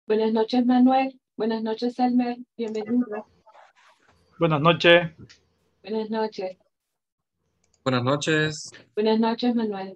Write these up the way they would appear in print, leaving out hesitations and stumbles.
Buenas noches, Manuel. Buenas noches, Elmer. Bienvenido. Buenas noches. Buenas noches. Buenas noches. Buenas noches, Manuel.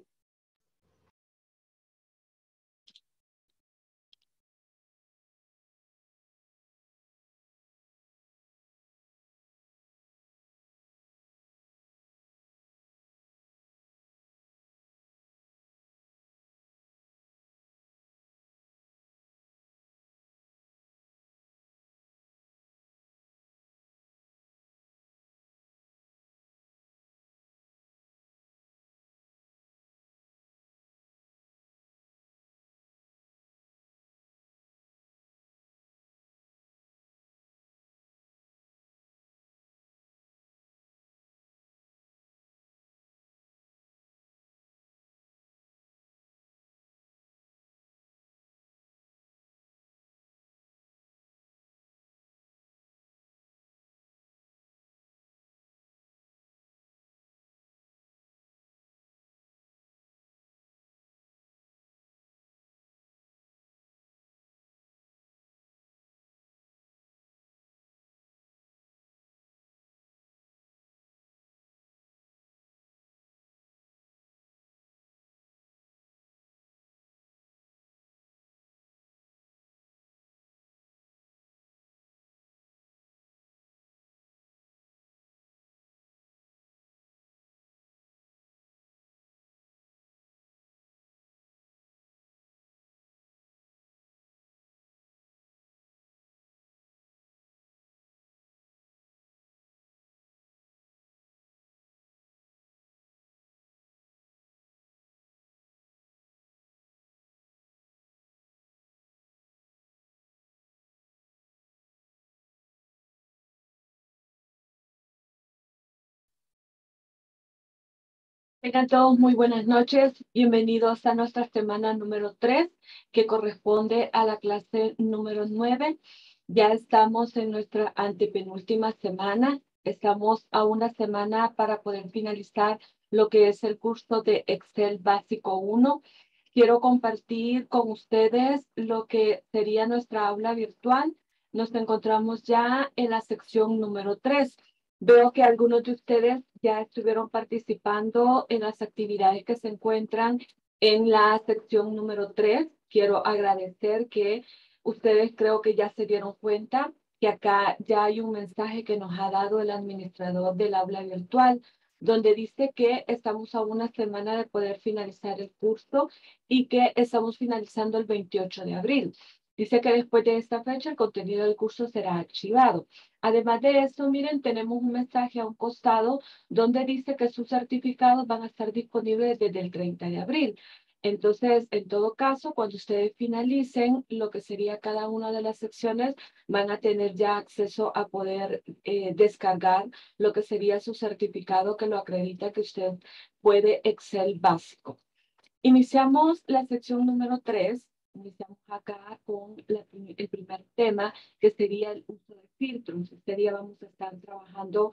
Tengan todos muy buenas noches. Bienvenidos a nuestra semana número 3, que corresponde a la clase número 9. Ya estamos en nuestra antepenúltima semana. Estamos a una semana para poder finalizar lo que es el curso de Excel básico 1. Quiero compartir con ustedes lo que sería nuestra aula virtual. Nos encontramos ya en la sección número 3. Veo que algunos de ustedes ya estuvieron participando en las actividades que se encuentran en la sección número 3. Quiero agradecer que ustedes creo que ya se dieron cuenta que acá ya hay un mensaje que nos ha dado el administrador del aula virtual, donde dice que estamos a una semana de poder finalizar el curso y que estamos finalizando el 28 de abril. Dice que después de esta fecha el contenido del curso será archivado. Además de eso, miren, tenemos un mensaje a un costado donde dice que sus certificados van a estar disponibles desde el 30 de abril. Entonces, en todo caso, cuando ustedes finalicen lo que sería cada una de las secciones, van a tener ya acceso a poder descargar lo que sería su certificado que lo acredita que usted puede Excel básico. Iniciamos la sección número 3. Iniciamos acá con el primer tema, que sería el uso de filtros. Este día vamos a estar trabajando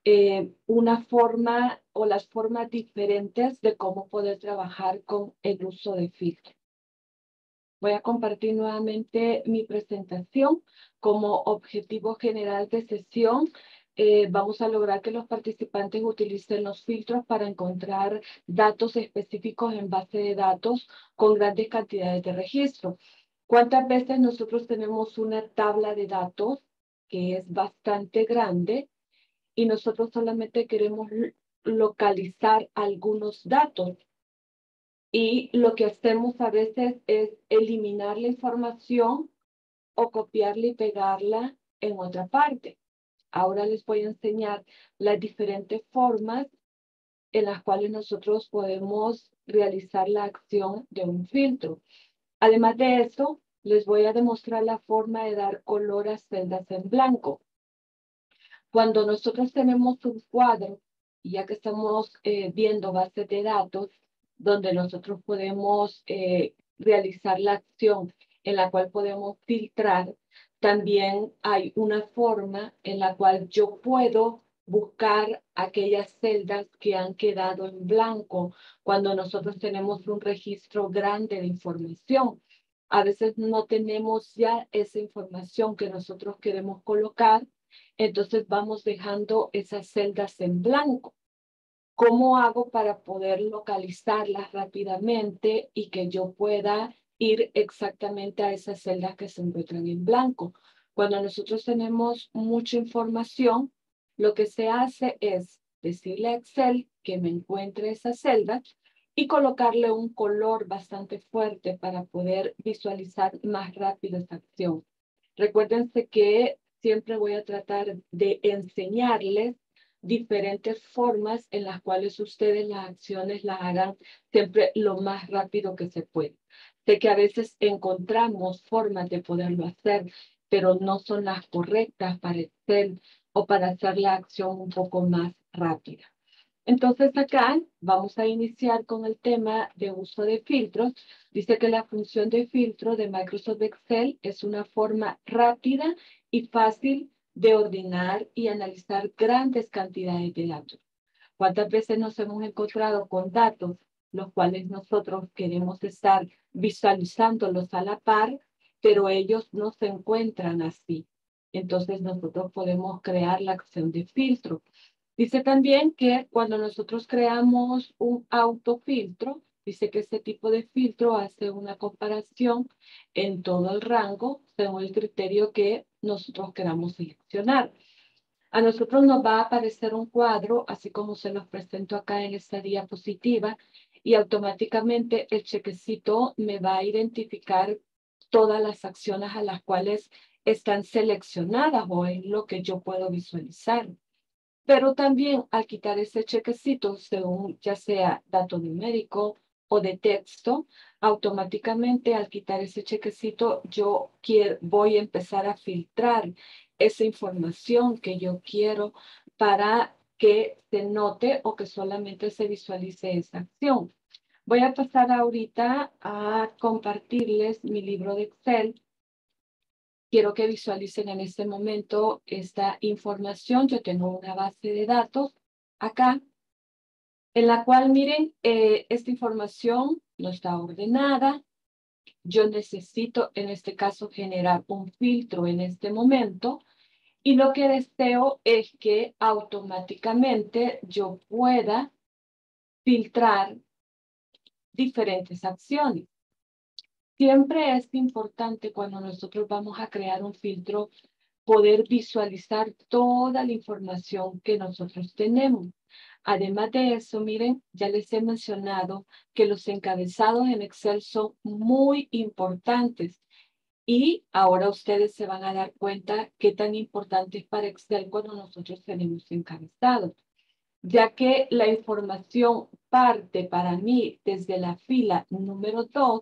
una forma o las formas diferentes de cómo poder trabajar con el uso de filtros. Voy a compartir nuevamente mi presentación como objetivo general de sesión. Vamos a lograr que los participantes utilicen los filtros para encontrar datos específicos en base de datos con grandes cantidades de registro. ¿Cuántas veces nosotros tenemos una tabla de datos que es bastante grande y nosotros solamente queremos localizar algunos datos? Y lo que hacemos a veces es eliminar la información o copiarla y pegarla en otra parte. Ahora les voy a enseñar las diferentes formas en las cuales nosotros podemos realizar la acción de un filtro. Además de eso, les voy a demostrar la forma de dar color a celdas en blanco. Cuando nosotros tenemos un cuadro, ya que estamos viendo bases de datos, donde nosotros podemos realizar la acción en la cual podemos filtrar, también hay una forma en la cual yo puedo buscar aquellas celdas que han quedado en blanco cuando nosotros tenemos un registro grande de información. A veces no tenemos ya esa información que nosotros queremos colocar, entonces vamos dejando esas celdas en blanco. ¿Cómo hago para poder localizarlas rápidamente y que yo pueda ir exactamente a esas celdas que se encuentran en blanco? Cuando nosotros tenemos mucha información, lo que se hace es decirle a Excel que me encuentre esa celda y colocarle un color bastante fuerte para poder visualizar más rápido esa acción. Recuérdense que siempre voy a tratar de enseñarles diferentes formas en las cuales ustedes las acciones las hagan siempre lo más rápido que se puede. Sé que a veces encontramos formas de poderlo hacer, pero no son las correctas para Excel o para hacer la acción un poco más rápida. Entonces acá vamos a iniciar con el tema de uso de filtros. Dice que la función de filtro de Microsoft Excel es una forma rápida y fácil de ordenar y analizar grandes cantidades de datos. ¿Cuántas veces nos hemos encontrado con datos los cuales nosotros queremos estar visualizándolos a la par, pero ellos no se encuentran así? Entonces nosotros podemos crear la acción de filtro. Dice también que cuando nosotros creamos un autofiltro, dice que este tipo de filtro hace una comparación en todo el rango según el criterio que nosotros queramos seleccionar. A nosotros nos va a aparecer un cuadro, así como se los presento acá en esta diapositiva, y automáticamente el chequecito me va a identificar todas las acciones a las cuales están seleccionadas o es lo que yo puedo visualizar. Pero también al quitar ese chequecito, según ya sea dato numérico o de texto, automáticamente al quitar ese chequecito, voy a empezar a filtrar esa información que yo quiero para que se note o que solamente se visualice esa acción. Voy a pasar ahorita a compartirles mi libro de Excel. Quiero que visualicen en este momento esta información. Yo tengo una base de datos acá, en la cual, miren, esta información no está ordenada. Yo necesito, en este caso, generar un filtro en este momento. Y lo que deseo es que automáticamente yo pueda filtrar diferentes acciones. Siempre es importante cuando nosotros vamos a crear un filtro poder visualizar toda la información que nosotros tenemos. Además de eso, miren, ya les he mencionado que los encabezados en Excel son muy importantes y ahora ustedes se van a dar cuenta qué tan importante es para Excel cuando nosotros tenemos encabezados, ya que la información parte para mí desde la fila número 2,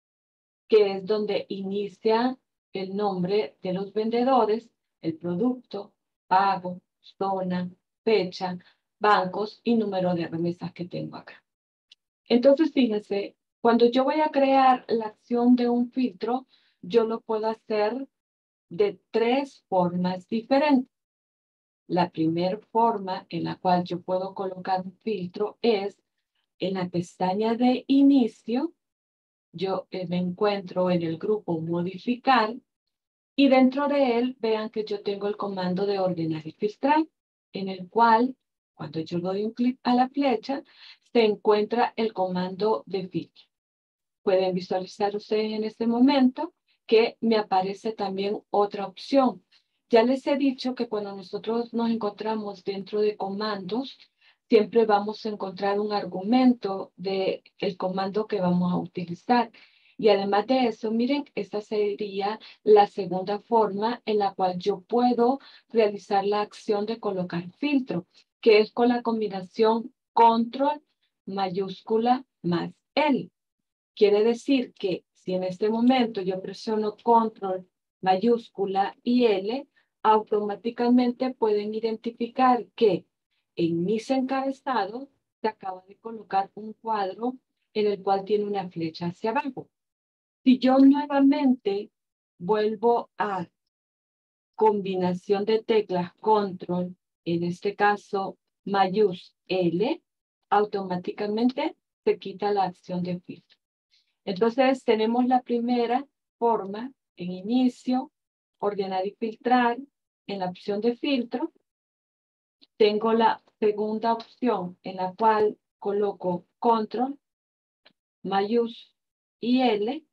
que es donde inicia el nombre de los vendedores, el producto, pago, zona, fecha, bancos y número de remesas que tengo acá. Entonces, fíjense, cuando yo voy a crear la acción de un filtro, yo lo puedo hacer de 3 formas diferentes. La primera forma en la cual yo puedo colocar un filtro es en la pestaña de inicio. Yo me encuentro en el grupo modificar y dentro de él vean que yo tengo el comando de ordenar y filtrar, en el cual cuando yo doy un clic a la flecha se encuentra el comando de filtro. Pueden visualizar ustedes en este momento que me aparece también otra opción. Ya les he dicho que cuando nosotros nos encontramos dentro de comandos, siempre vamos a encontrar un argumento del comando que vamos a utilizar. Y además de eso, miren, esta sería la segunda forma en la cual yo puedo realizar la acción de colocar filtro, que es con la combinación control mayúscula más L. Quiere decir que si en este momento yo presiono control mayúscula y L, automáticamente pueden identificar que en mis encabezados se acaba de colocar un cuadro en el cual tiene una flecha hacia abajo. Si yo nuevamente vuelvo a combinación de teclas control, en este caso mayús L, automáticamente se quita la acción de filtro. Entonces tenemos la primera forma, en inicio, ordenar y filtrar, en la opción de filtro, tengo la segunda opción en la cual coloco control, mayús y L.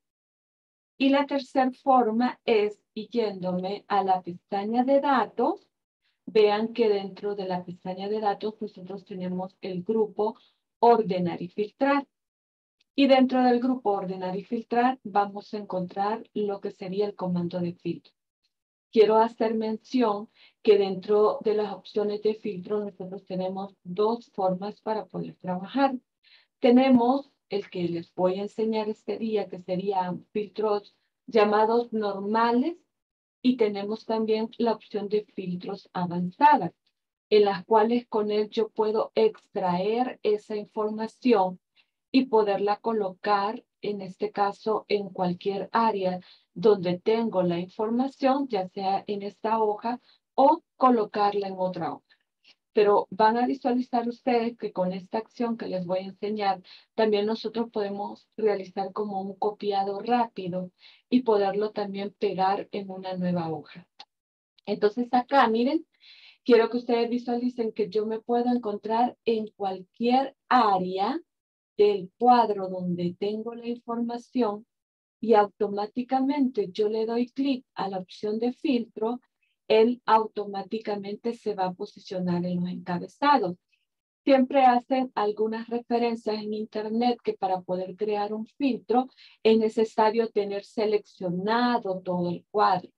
Y la tercera forma es yéndome a la pestaña de datos. Vean que dentro de la pestaña de datos nosotros tenemos el grupo ordenar y filtrar. Y dentro del grupo ordenar y filtrar vamos a encontrar lo que sería el comando de filtro. Quiero hacer mención que dentro de las opciones de filtro nosotros tenemos dos formas para poder trabajar. Tenemos el que les voy a enseñar este día, que serían filtros llamados normales, y tenemos también la opción de filtros avanzadas, en las cuales con él yo puedo extraer esa información y poderla colocar, en este caso, en cualquier área donde tengo la información, ya sea en esta hoja o colocarla en otra hoja. Pero van a visualizar ustedes que con esta acción que les voy a enseñar, también nosotros podemos realizar como un copiado rápido y poderlo también pegar en una nueva hoja. Entonces acá, miren, quiero que ustedes visualicen que yo me puedo encontrar en cualquier área del cuadro donde tengo la información y automáticamente yo le doy clic a la opción de filtro, él automáticamente se va a posicionar en los encabezados. Siempre hacen algunas referencias en internet que para poder crear un filtro es necesario tener seleccionado todo el cuadro.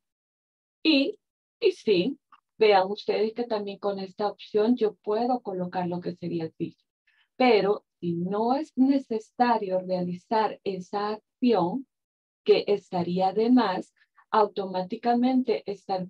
Y sí, vean ustedes que también con esta opción yo puedo colocar lo que sería el filtro. Pero si no es necesario realizar esa acción, que estaría de más, automáticamente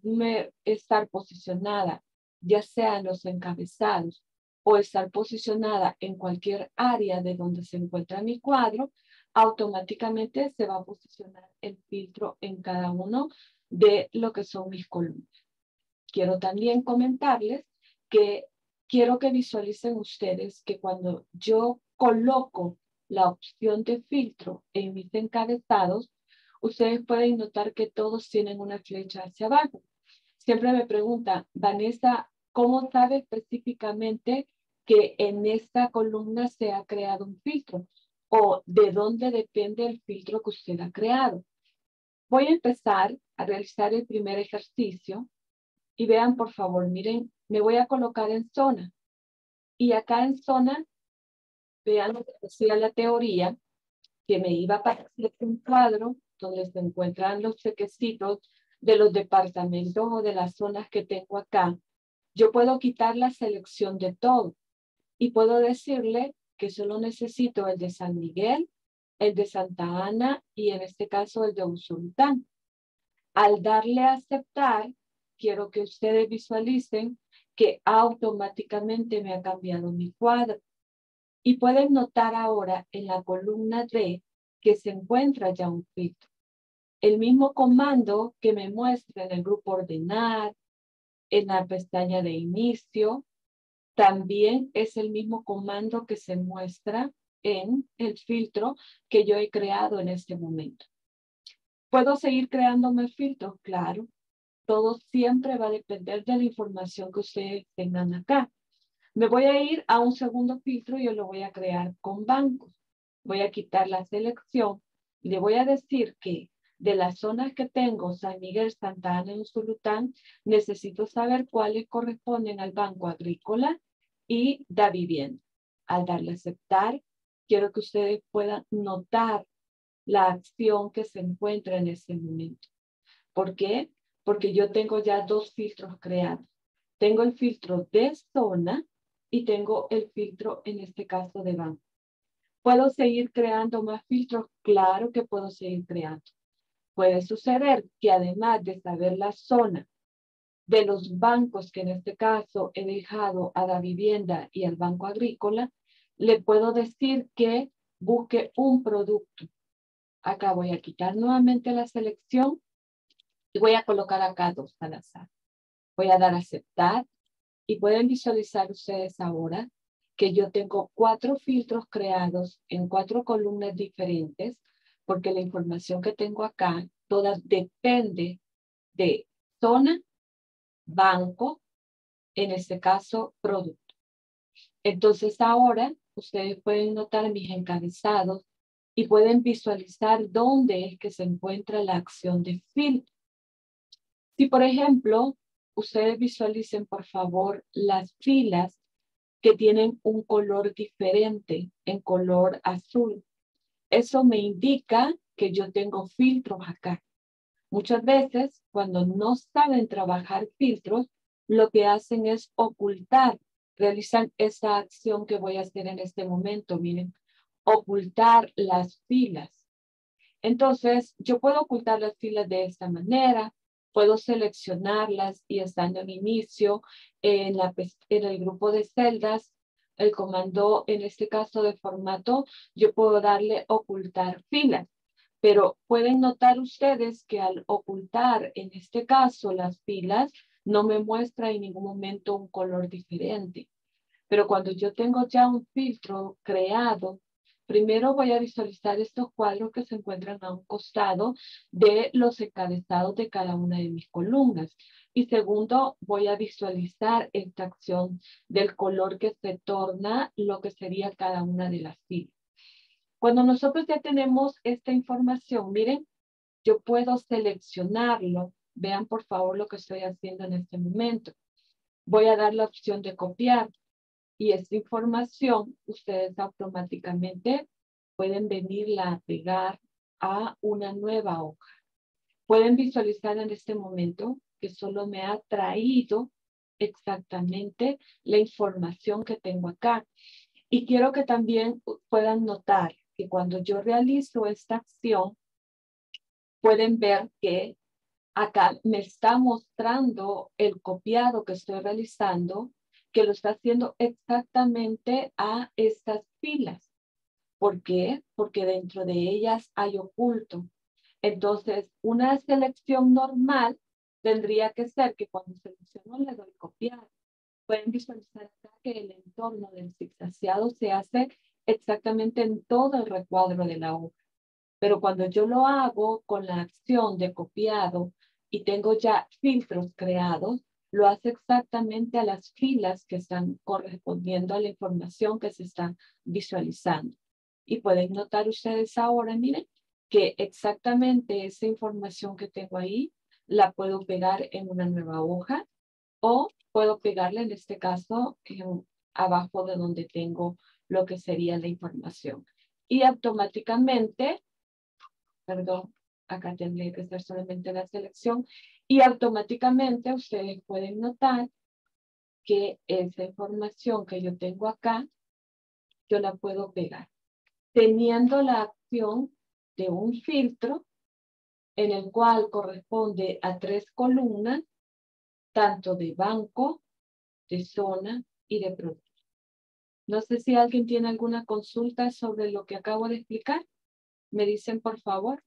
estar posicionada, ya sea en los encabezados o estar posicionada en cualquier área de donde se encuentra mi cuadro, automáticamente se va a posicionar el filtro en cada uno de lo que son mis columnas. Quiero también comentarles que quiero que visualicen ustedes que cuando yo coloco la opción de filtro en mis encabezados, ustedes pueden notar que todos tienen una flecha hacia abajo. Siempre me preguntan, Vanessa, ¿cómo sabe específicamente que en esta columna se ha creado un filtro? ¿O de dónde depende el filtro que usted ha creado? Voy a empezar a realizar el primer ejercicio y vean, por favor, miren, me voy a colocar en zona. Y acá en zona, vean lo que decía la teoría, que me iba a aparecer un cuadro donde se encuentran los chequecitos de los departamentos o de las zonas que tengo acá. Yo puedo quitar la selección de todo y puedo decirle que solo necesito el de San Miguel, el de Santa Ana y en este caso el de Usulután. Al darle a aceptar, quiero que ustedes visualicen que automáticamente me ha cambiado mi cuadro. Y pueden notar ahora en la columna D que se encuentra ya un filtro. El mismo comando que me muestra en el grupo ordenar, en la pestaña de inicio, también es el mismo comando que se muestra en el filtro que yo he creado en este momento. ¿Puedo seguir creando más filtros? Claro. Todo siempre va a depender de la información que ustedes tengan acá. Me voy a ir a un segundo filtro y yo lo voy a crear con bancos. Voy a quitar la selección y le voy a decir que de las zonas que tengo, San Miguel, Santa Ana y Usulután, necesito saber cuáles corresponden al Banco Agrícola y da vivienda. Al darle a aceptar, quiero que ustedes puedan notar la acción que se encuentra en ese momento. ¿Por qué? Porque yo tengo ya dos filtros creados. Tengo el filtro de zona y tengo el filtro, en este caso, de banco. ¿Puedo seguir creando más filtros? Claro que puedo seguir creando. Puede suceder que además de saber la zona de los bancos, que en este caso he dejado a la vivienda y al Banco Agrícola, le puedo decir que busque un producto. Acá voy a quitar nuevamente la selección y voy a colocar acá dos al azar. Voy a dar a aceptar y pueden visualizar ustedes ahora que yo tengo 4 filtros creados en 4 columnas diferentes porque la información que tengo acá toda depende de zona, banco, en este caso, producto. Entonces ahora ustedes pueden notar mis encabezados y pueden visualizar dónde es que se encuentra la acción de filtro. Si, por ejemplo, ustedes visualicen, por favor, las filas que tienen un color diferente, en color azul. Eso me indica que yo tengo filtros acá. Muchas veces, cuando no saben trabajar filtros, lo que hacen es ocultar, realizan esa acción que voy a hacer en este momento, miren, ocultar las filas. Entonces, yo puedo ocultar las filas de esta manera, puedo seleccionarlas y estando en inicio, en el grupo de celdas, el comando, en este caso de formato, yo puedo darle ocultar filas. Pero pueden notar ustedes que al ocultar, en este caso, las filas, no me muestra en ningún momento un color diferente. Pero cuando yo tengo ya un filtro creado, primero voy a visualizar estos cuadros que se encuentran a un costado de los encabezados de cada una de mis columnas. Y segundo, voy a visualizar esta acción del color que se torna lo que sería cada una de las filas. Cuando nosotros ya tenemos esta información, miren, yo puedo seleccionarlo. Vean por favor lo que estoy haciendo en este momento. Voy a dar la opción de copiar y esta información ustedes automáticamente pueden venirla a pegar a una nueva hoja. Pueden visualizar en este momento que solo me ha traído exactamente la información que tengo acá. Y quiero que también puedan notar que cuando yo realizo esta acción, pueden ver que acá me está mostrando el copiado que estoy realizando, que lo está haciendo exactamente a estas filas. ¿Por qué? Porque dentro de ellas hay oculto. Entonces, una selección normal tendría que ser que cuando selecciono le doy copiar. Pueden visualizar acá que el entorno del zigzagueado se hace exactamente en todo el recuadro de la hoja. Pero cuando yo lo hago con la acción de copiado y tengo ya filtros creados, lo hace exactamente a las filas que están correspondiendo a la información que se está visualizando. Y pueden notar ustedes ahora, miren, que exactamente esa información que tengo ahí la puedo pegar en una nueva hoja o puedo pegarla en este caso abajo de donde tengo lo que sería la información. Y automáticamente, perdón, acá tendría que ser solamente la selección, y automáticamente ustedes pueden notar que esa información que yo tengo acá, yo la puedo pegar, teniendo la acción de un filtro en el cual corresponde a 3 columnas, tanto de banco, de zona y de producto. No sé si alguien tiene alguna consulta sobre lo que acabo de explicar. Me dicen, por favor.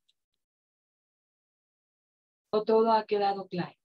¿O todo ha quedado claro?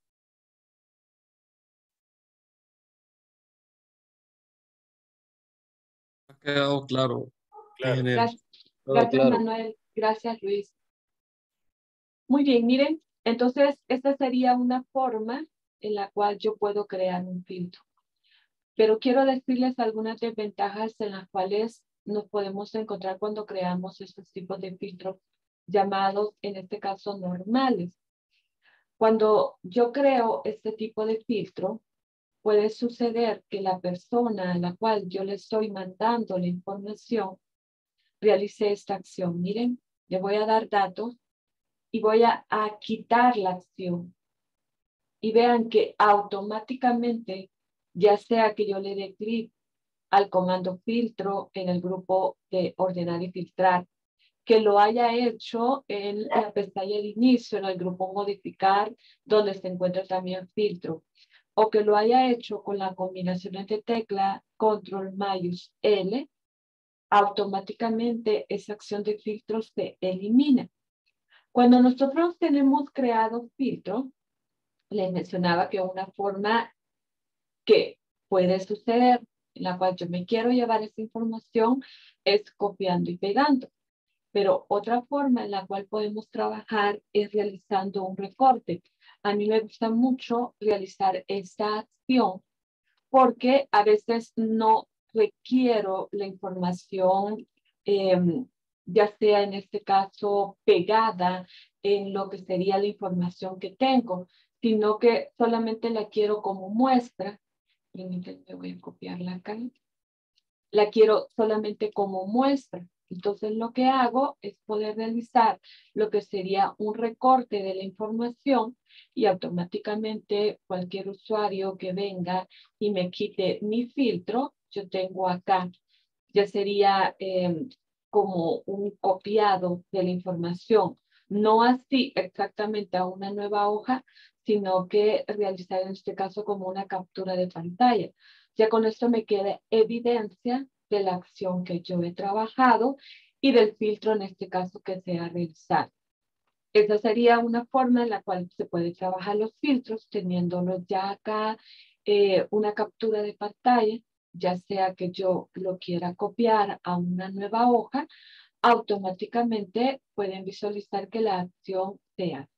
Ha quedado claro, Claro. ingeniero. Gracias, Todo claro. Manuel. Gracias, Luis. Muy bien, miren. Entonces, esta sería una forma en la cual yo puedo crear un filtro. Pero quiero decirles algunas desventajas en las cuales nos podemos encontrar cuando creamos estos tipos de filtros llamados, en este caso, normales. Cuando yo creo este tipo de filtro, puede suceder que la persona a la cual yo le estoy mandando la información realice esta acción. Miren, le voy a dar datos y voy a quitar la acción. Y vean que automáticamente, ya sea que yo le dé clic al comando filtro en el grupo de ordenar y filtrar, que lo haya hecho en la pestaña de inicio, en el grupo modificar, donde se encuentra también filtro, o que lo haya hecho con la combinación de tecla control mayús L, automáticamente esa acción de filtro se elimina. Cuando nosotros tenemos creado filtro, les mencionaba que una forma que puede suceder, en la cual yo me quiero llevar esa información, es copiando y pegando. Pero otra forma en la cual podemos trabajar es realizando un recorte. A mí me gusta mucho realizar esta acción porque a veces no requiero la información, ya sea en este caso pegada en lo que sería la información que tengo, sino que solamente la quiero como muestra. Permítanme, voy a copiarla acá. La quiero solamente como muestra. Entonces lo que hago es poder realizar lo que sería un recorte de la información y automáticamente cualquier usuario que venga y me quite mi filtro, yo tengo acá, ya sería como un copiado de la información. No así exactamente a una nueva hoja, sino que realizar en este caso como una captura de pantalla. Ya con esto me queda evidencia de la acción que yo he trabajado y del filtro en este caso que se ha realizado. Esa sería una forma en la cual se puede trabajar los filtros teniéndolos ya acá, una captura de pantalla, ya sea que yo lo quiera copiar a una nueva hoja, automáticamente pueden visualizar que la acción se hace.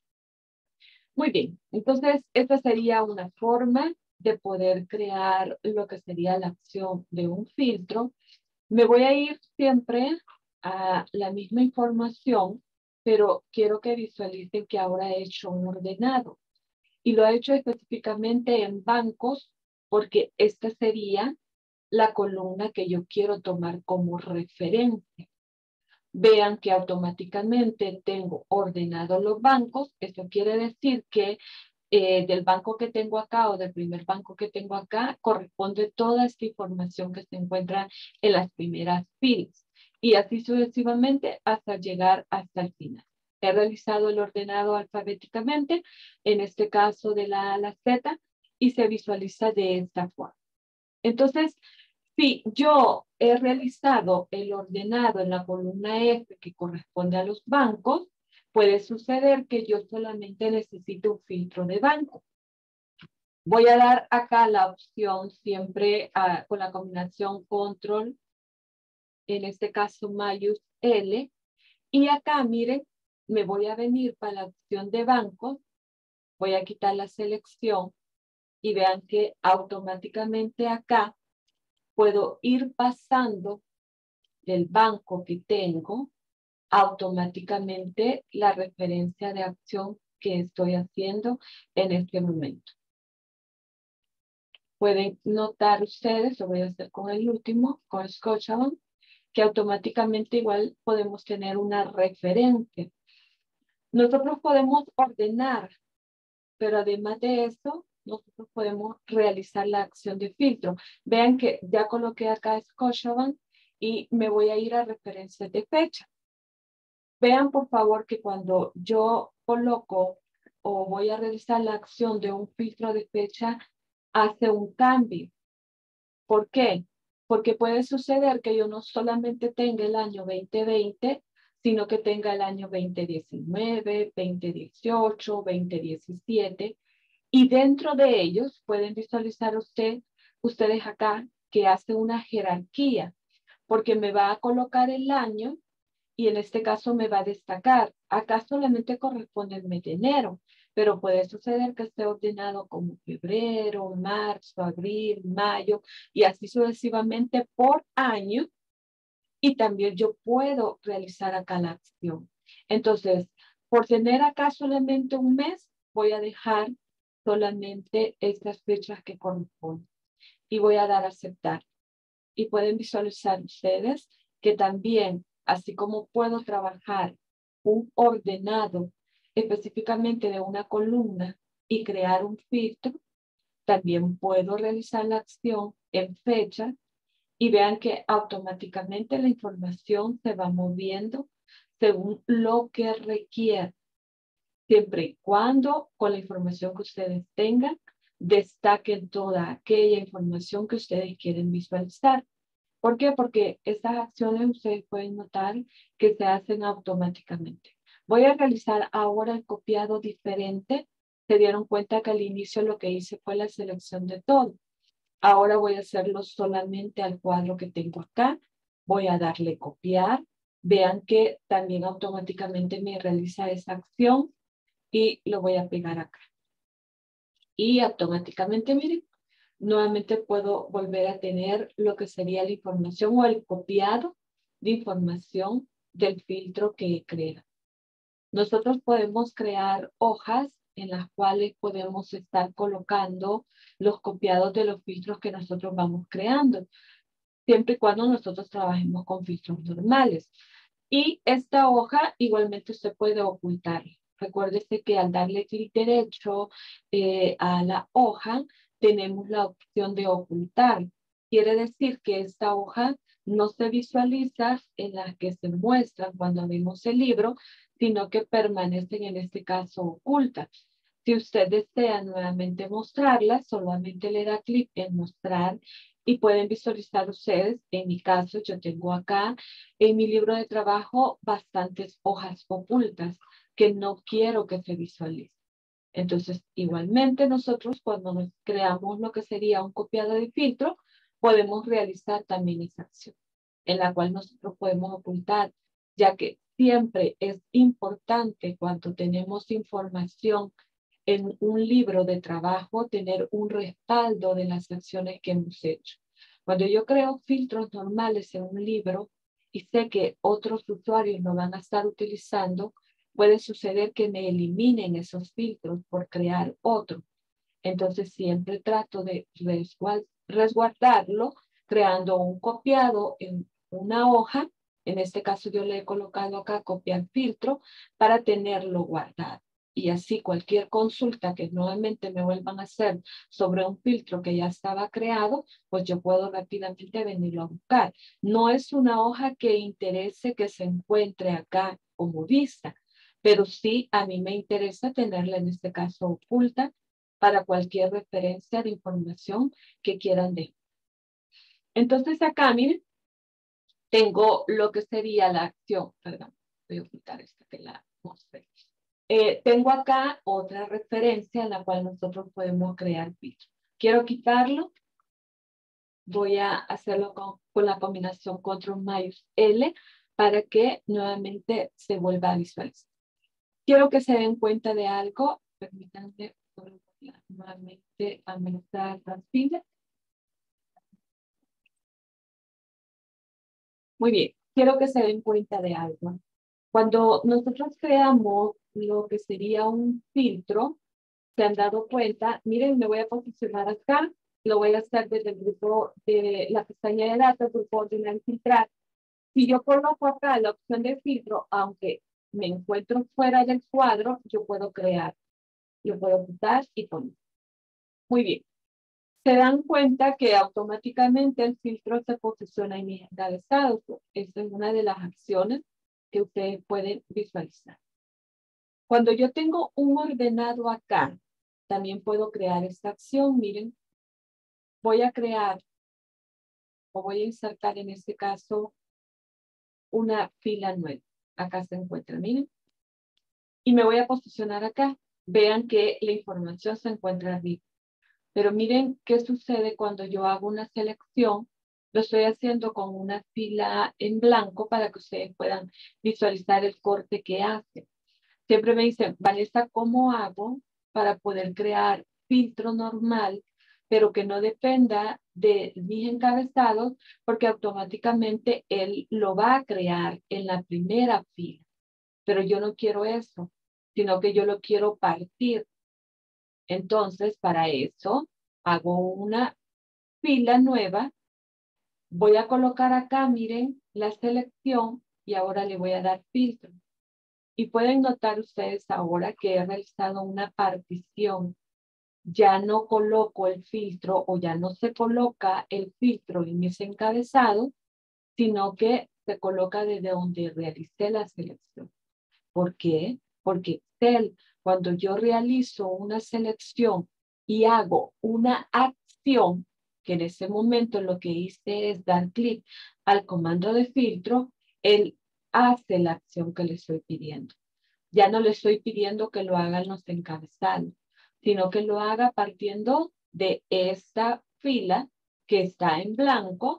Muy bien, entonces esta sería una forma de poder crear lo que sería la acción de un filtro. Me voy a ir siempre a la misma información, pero quiero que visualicen que ahora he hecho un ordenado y lo he hecho específicamente en bancos porque esta sería la columna que yo quiero tomar como referencia. Vean que automáticamente tengo ordenado los bancos. Esto quiere decir que del banco que tengo acá o del primer banco que tengo acá corresponde toda esta información que se encuentra en las primeras filas y así sucesivamente hasta llegar hasta el final. He realizado el ordenado alfabéticamente, en este caso de la A a la Z, y se visualiza de esta forma. Entonces, si yo he realizado el ordenado en la columna F que corresponde a los bancos, puede suceder que yo solamente necesito un filtro de banco. Voy a dar acá la opción siempre con la combinación control, en este caso mayús L, y acá miren, me voy a venir para la opción de bancos, voy a quitar la selección y vean que automáticamente acá puedo ir pasando del banco que tengo automáticamente la referencia de acción que estoy haciendo en este momento. Pueden notar ustedes, lo voy a hacer con el último, con Scotiabank, que automáticamente igual podemos tener una referencia. Nosotros podemos ordenar, pero además de eso, nosotros podemos realizar la acción de filtro. Vean que ya coloqué acá Scotiabank y me voy a ir a referencias de fecha. Vean por favor que cuando yo coloco o voy a realizar la acción de un filtro de fecha, hace un cambio. ¿Por qué? Porque puede suceder que yo no solamente tenga el año 2020, sino que tenga el año 2019, 2018, 2017. Y dentro de ellos pueden visualizar ustedes acá que hace una jerarquía, porque me va a colocar el año y en este caso me va a destacar. Acá solamente corresponde el mes de enero, pero puede suceder que esté ordenado como febrero, marzo, abril, mayo y así sucesivamente por año. Y también yo puedo realizar acá la acción. Entonces, por tener acá solamente un mes, voy a dejar solamente estas fechas que corresponden y voy a dar a aceptar. Y pueden visualizar ustedes que también, así como puedo trabajar un ordenado específicamente de una columna y crear un filtro, también puedo realizar la acción en fecha y vean que automáticamente la información se va moviendo según lo que requiera, siempre y cuando con la información que ustedes tengan destaquen toda aquella información que ustedes quieren visualizar. ¿Por qué? Porque estas acciones ustedes pueden notar que se hacen automáticamente. Voy a realizar ahora el copiado diferente. Se dieron cuenta que al inicio lo que hice fue la selección de todo. Ahora voy a hacerlo solamente al cuadro que tengo acá. Voy a darle copiar Vean que también automáticamente me realiza esa acción y lo voy a pegar acá. Y automáticamente, miren, nuevamente puedo volver a tener lo que sería la información o el copiado de información del filtro que he creado. Nosotros podemos crear hojas en las cuales podemos estar colocando los copiados de los filtros que nosotros vamos creando, siempre y cuando nosotros trabajemos con filtros normales. Y esta hoja igualmente usted puede ocultar. Recuérdese que al darle clic derecho a la hoja, tenemos la opción de ocultar. Quiere decir que esta hoja no se visualiza en la que se muestra cuando vemos el libro, sino que permanecen en este caso ocultas. Si usted desea nuevamente mostrarla, solamente le da clic en mostrar y pueden visualizar ustedes. En mi caso, yo tengo acá en mi libro de trabajo bastantes hojas ocultas que no quiero que se visualicen. Entonces, igualmente nosotros cuando nos creamos lo que sería un copiado de filtro, podemos realizar también esa acción en la cual nosotros podemos ocultar, ya que siempre es importante cuando tenemos información en un libro de trabajo, tener un respaldo de las acciones que hemos hecho. Cuando yo creo filtros normales en un libro y sé que otros usuarios lo van a estar utilizando, puede suceder que me eliminen esos filtros por crear otro. Entonces siempre trato de resguardarlo creando un copiado en una hoja. En este caso yo le he colocado acá copiar filtro para tenerlo guardado. Y así cualquier consulta que nuevamente me vuelvan a hacer sobre un filtro que ya estaba creado, pues yo puedo rápidamente venirlo a buscar. No es una hoja que interese que se encuentre acá como vista, pero sí a mí me interesa tenerla en este caso oculta para cualquier referencia de información que quieran dejar. Entonces acá, miren, tengo lo que sería la acción. Perdón, voy a ocultar esta que la mostré. Tengo acá otra referencia en la cual nosotros podemos crear filtros. Quiero quitarlo. Voy a hacerlo con la combinación Ctrl+L para que nuevamente se vuelva a visualizar. Quiero que se den cuenta de algo. Permítanme nuevamente administrar transfiles. Muy bien, quiero que se den cuenta de algo. Cuando nosotros creamos lo que sería un filtro, se han dado cuenta, miren, me voy a posicionar acá, lo voy a hacer desde el grupo de la pestaña de datos, grupo ordenar y filtrar. Si yo coloco acá la opción de filtro, aunque me encuentro fuera del cuadro, yo puedo crear. Yo puedo quitar y poner. Muy bien. Se dan cuenta que automáticamente el filtro se posiciona en mis encabezados. Esta es una de las acciones que ustedes pueden visualizar. Cuando yo tengo un ordenado acá, también puedo crear esta acción. Miren, voy a crear o voy a insertar en este caso una fila nueva. Acá se encuentra, miren. Y me voy a posicionar acá. Vean que la información se encuentra arriba. Pero miren qué sucede cuando yo hago una selección. Lo estoy haciendo con una fila en blanco para que ustedes puedan visualizar el corte que hace. Siempre me dicen, Vanessa, ¿cómo hago para poder crear filtro normal, pero que no dependa de mis encabezados? Porque automáticamente él lo va a crear en la primera fila. Pero yo no quiero eso, sino que yo lo quiero partir. Entonces, para eso, hago una fila nueva. Voy a colocar acá, miren, la selección y ahora le voy a dar filtro. Y pueden notar ustedes ahora que he realizado una partición. Ya no coloco el filtro o ya no se coloca el filtro en mis encabezados, sino que se coloca desde donde realicé la selección. ¿Por qué? Porque Excel, cuando yo realizo una selección y hago una acción, que en ese momento lo que hice es dar clic al comando de filtro, él hace la acción que le estoy pidiendo. Ya no le estoy pidiendo que lo hagan los encabezados, sino que lo haga partiendo de esta fila que está en blanco,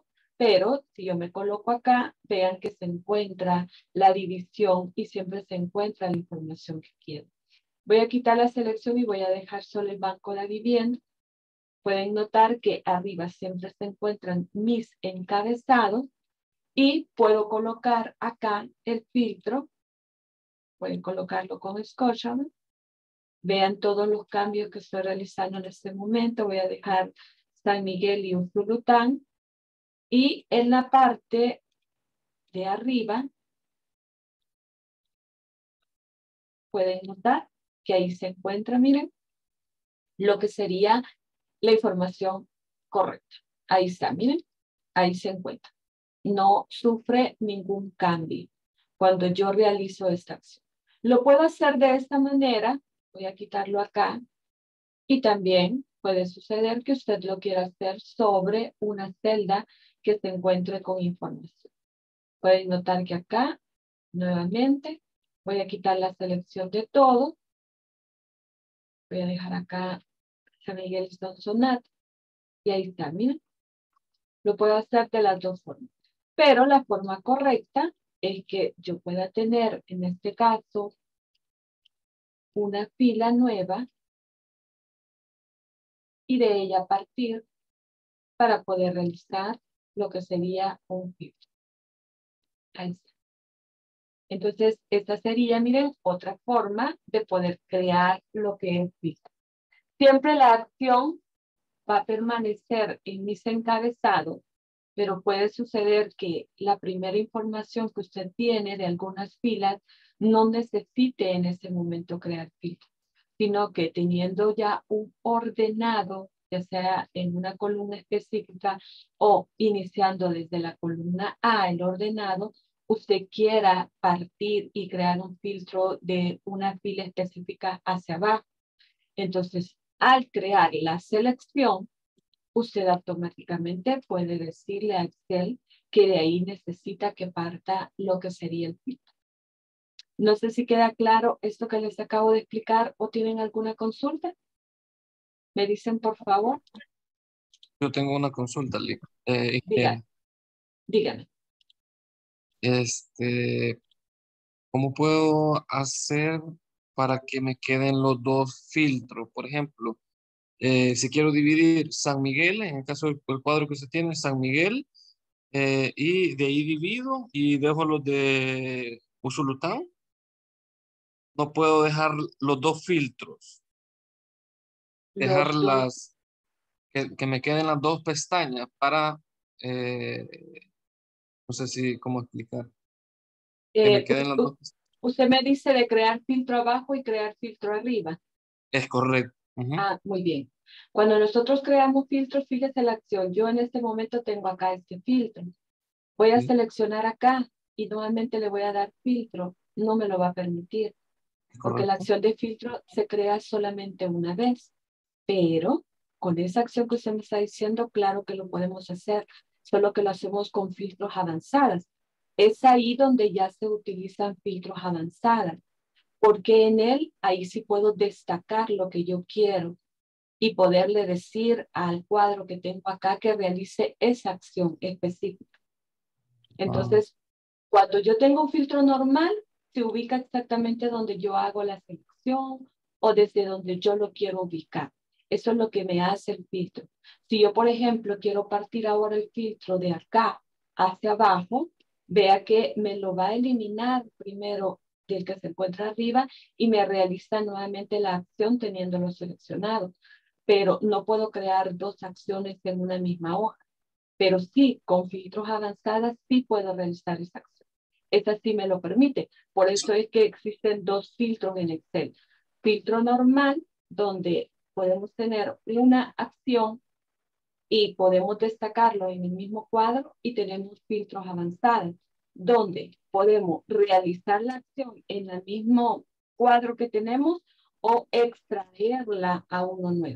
Pero si yo me coloco acá, vean que se encuentra la división y siempre se encuentra la información que quiero. Voy a quitar la selección y voy a dejar solo el banco de vivienda. Pueden notar que arriba siempre se encuentran mis encabezados y puedo colocar acá el filtro. Pueden colocarlo con Scotiabank. Vean todos los cambios que estoy realizando en este momento. Voy a dejar San Miguel y Usulután. Y en la parte de arriba, pueden notar que ahí se encuentra, miren, lo que sería la información correcta. Ahí está, miren, ahí se encuentra. No sufre ningún cambio cuando yo realizo esta acción. Lo puedo hacer de esta manera. Voy a quitarlo acá. Y también puede suceder que usted lo quiera hacer sobre una celda que se encuentre con información. Pueden notar que acá, nuevamente, voy a quitar la selección de todo. Voy a dejar acá San Miguel Sonsonate. Y ahí está, miren. Lo puedo hacer de las dos formas. Pero la forma correcta es que yo pueda tener, en este caso, una fila nueva y de ella partir para poder realizar lo que sería un filtro. Ahí está. Entonces, esta sería, miren, otra forma de poder crear lo que es filtro. Siempre la acción va a permanecer en mis encabezados, pero puede suceder que la primera información que usted tiene de algunas filas no necesite en ese momento crear filtro, sino que teniendo ya un ordenado, ya sea en una columna específica o iniciando desde la columna A el ordenado, usted quiera partir y crear un filtro de una fila específica hacia abajo. Entonces, al crear la selección, usted automáticamente puede decirle a Excel que de ahí necesita que parta lo que sería el filtro. No sé si queda claro esto que les acabo de explicar o tienen alguna consulta. Me dicen, por favor. Yo tengo una consulta, Dígame. ingeniero. Dígame. ¿Cómo puedo hacer para que me queden los dos filtros? Por ejemplo, si quiero dividir San Miguel, en el caso del cuadro que se tiene, San Miguel, y de ahí divido y dejo los de Usulután. No puedo dejar los dos filtros, dejar Los dos. que me queden las dos pestañas para, eh, no sé si, cómo explicar, que me eh, queden las dos pestañas. usted me dice de crear filtro abajo y crear filtro arriba. Es correcto. Ujú. Ah, muy bien. Cuando nosotros creamos filtros, fíjese la acción. Yo en este momento tengo acá este filtro. Voy a Sí, seleccionar acá y nuevamente le voy a dar filtro. No me lo va a permitir es porque la correcto. acción de filtro se crea solamente una vez. Pero con esa acción que usted me está diciendo, claro que lo podemos hacer, solo que lo hacemos con filtros avanzados. Es ahí donde ya se utilizan filtros avanzados, porque en él ahí sí puedo destacar lo que yo quiero y poderle decir al cuadro que tengo acá que realice esa acción específica. Ah, Entonces, cuando yo tengo un filtro normal, se ubica exactamente donde yo hago la selección o desde donde yo lo quiero ubicar. Eso es lo que me hace el filtro. Si yo, por ejemplo, quiero partir ahora el filtro de acá hacia abajo, vea que me lo va a eliminar primero del que se encuentra arriba y me realiza nuevamente la acción teniéndolo seleccionado. Pero no puedo crear dos acciones en una misma hoja. Pero sí, con filtros avanzadas, sí puedo realizar esa acción. Esa sí me lo permite. Por eso es que existen dos filtros en Excel. Filtro normal, donde podemos tener una acción y podemos destacarlo en el mismo cuadro, y tenemos filtros avanzados, donde podemos realizar la acción en el mismo cuadro que tenemos o extraerla a uno nuevo.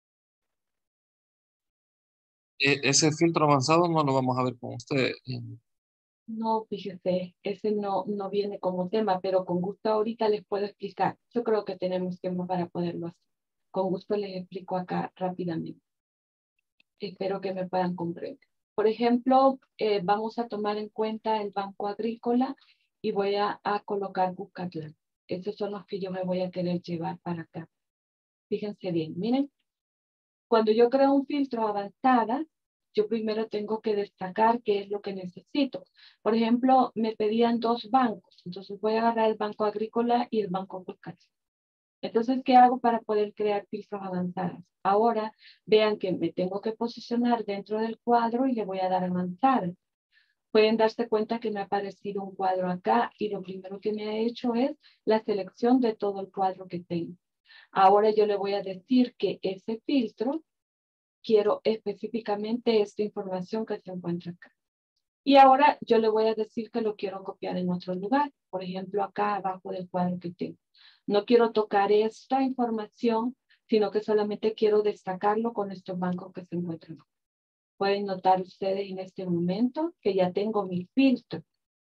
ese filtro avanzado no lo vamos a ver con usted. No, fíjese, ese no viene como tema, pero con gusto ahorita les puedo explicar. Yo creo que tenemos tiempo para poderlo hacer. Con gusto les explico acá rápidamente. Espero que me puedan comprender. Por ejemplo, vamos a tomar en cuenta el Banco Agrícola y voy a colocar Cuscatlán. Esos son los que yo me voy a querer llevar para acá. Fíjense bien, miren. Cuando yo creo un filtro avanzada, yo primero tengo que destacar qué es lo que necesito. Por ejemplo, me pedían 2 bancos. Entonces voy a agarrar el Banco Agrícola y el Banco Cuscatlán. Entonces, ¿qué hago para poder crear filtros avanzados? Ahora, vean que me tengo que posicionar dentro del cuadro y le voy a dar a avanzar. Pueden darse cuenta que me ha aparecido un cuadro acá y lo primero que me ha hecho es la selección de todo el cuadro que tengo. Ahora yo le voy a decir que ese filtro quiero específicamente esta información que se encuentra acá. Y ahora yo le voy a decir que lo quiero copiar en otro lugar. Por ejemplo, acá abajo del cuadro que tengo. No quiero tocar esta información, sino que solamente quiero destacarlo con estos bancos que se encuentran. Pueden notar ustedes en este momento que ya tengo mi filtro.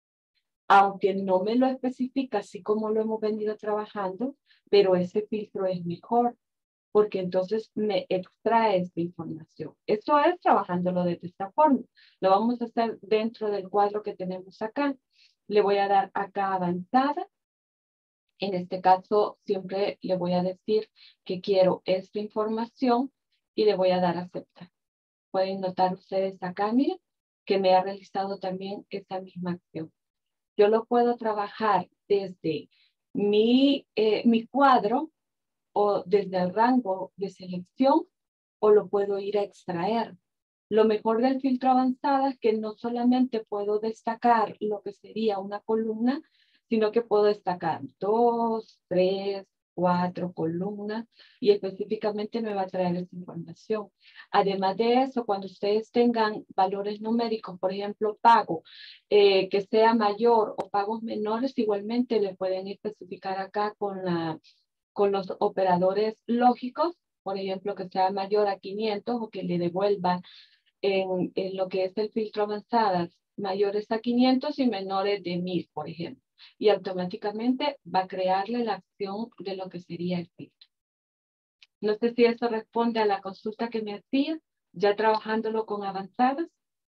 Aunque no me lo especifica así como lo hemos venido trabajando, pero ese filtro es mejor, porque entonces me extrae esta información. Esto es trabajándolo de esta forma. Lo vamos a hacer dentro del cuadro que tenemos acá. Le voy a dar acá avanzada. En este caso, siempre le voy a decir que quiero esta información y le voy a dar aceptar. Pueden notar ustedes acá, miren, que me ha realizado también esta misma acción. Yo lo puedo trabajar desde mi cuadro o desde el rango de selección o lo puedo ir a extraer. Lo mejor del filtro avanzado es que no solamente puedo destacar lo que sería una columna, sino que puedo destacar 2, 3, 4 columnas y específicamente me va a traer esa información. Además de eso, cuando ustedes tengan valores numéricos, por ejemplo, pago que sea mayor o pagos menores, igualmente le pueden especificar acá con los operadores lógicos, por ejemplo, que sea mayor a 500 o que le devuelva en lo que es el filtro avanzadas, mayores a 500 y menores de 1000, por ejemplo. Y automáticamente va a crearle la acción de lo que sería el filtro. No sé si eso responde a la consulta que me hacía, ya trabajándolo con avanzadas.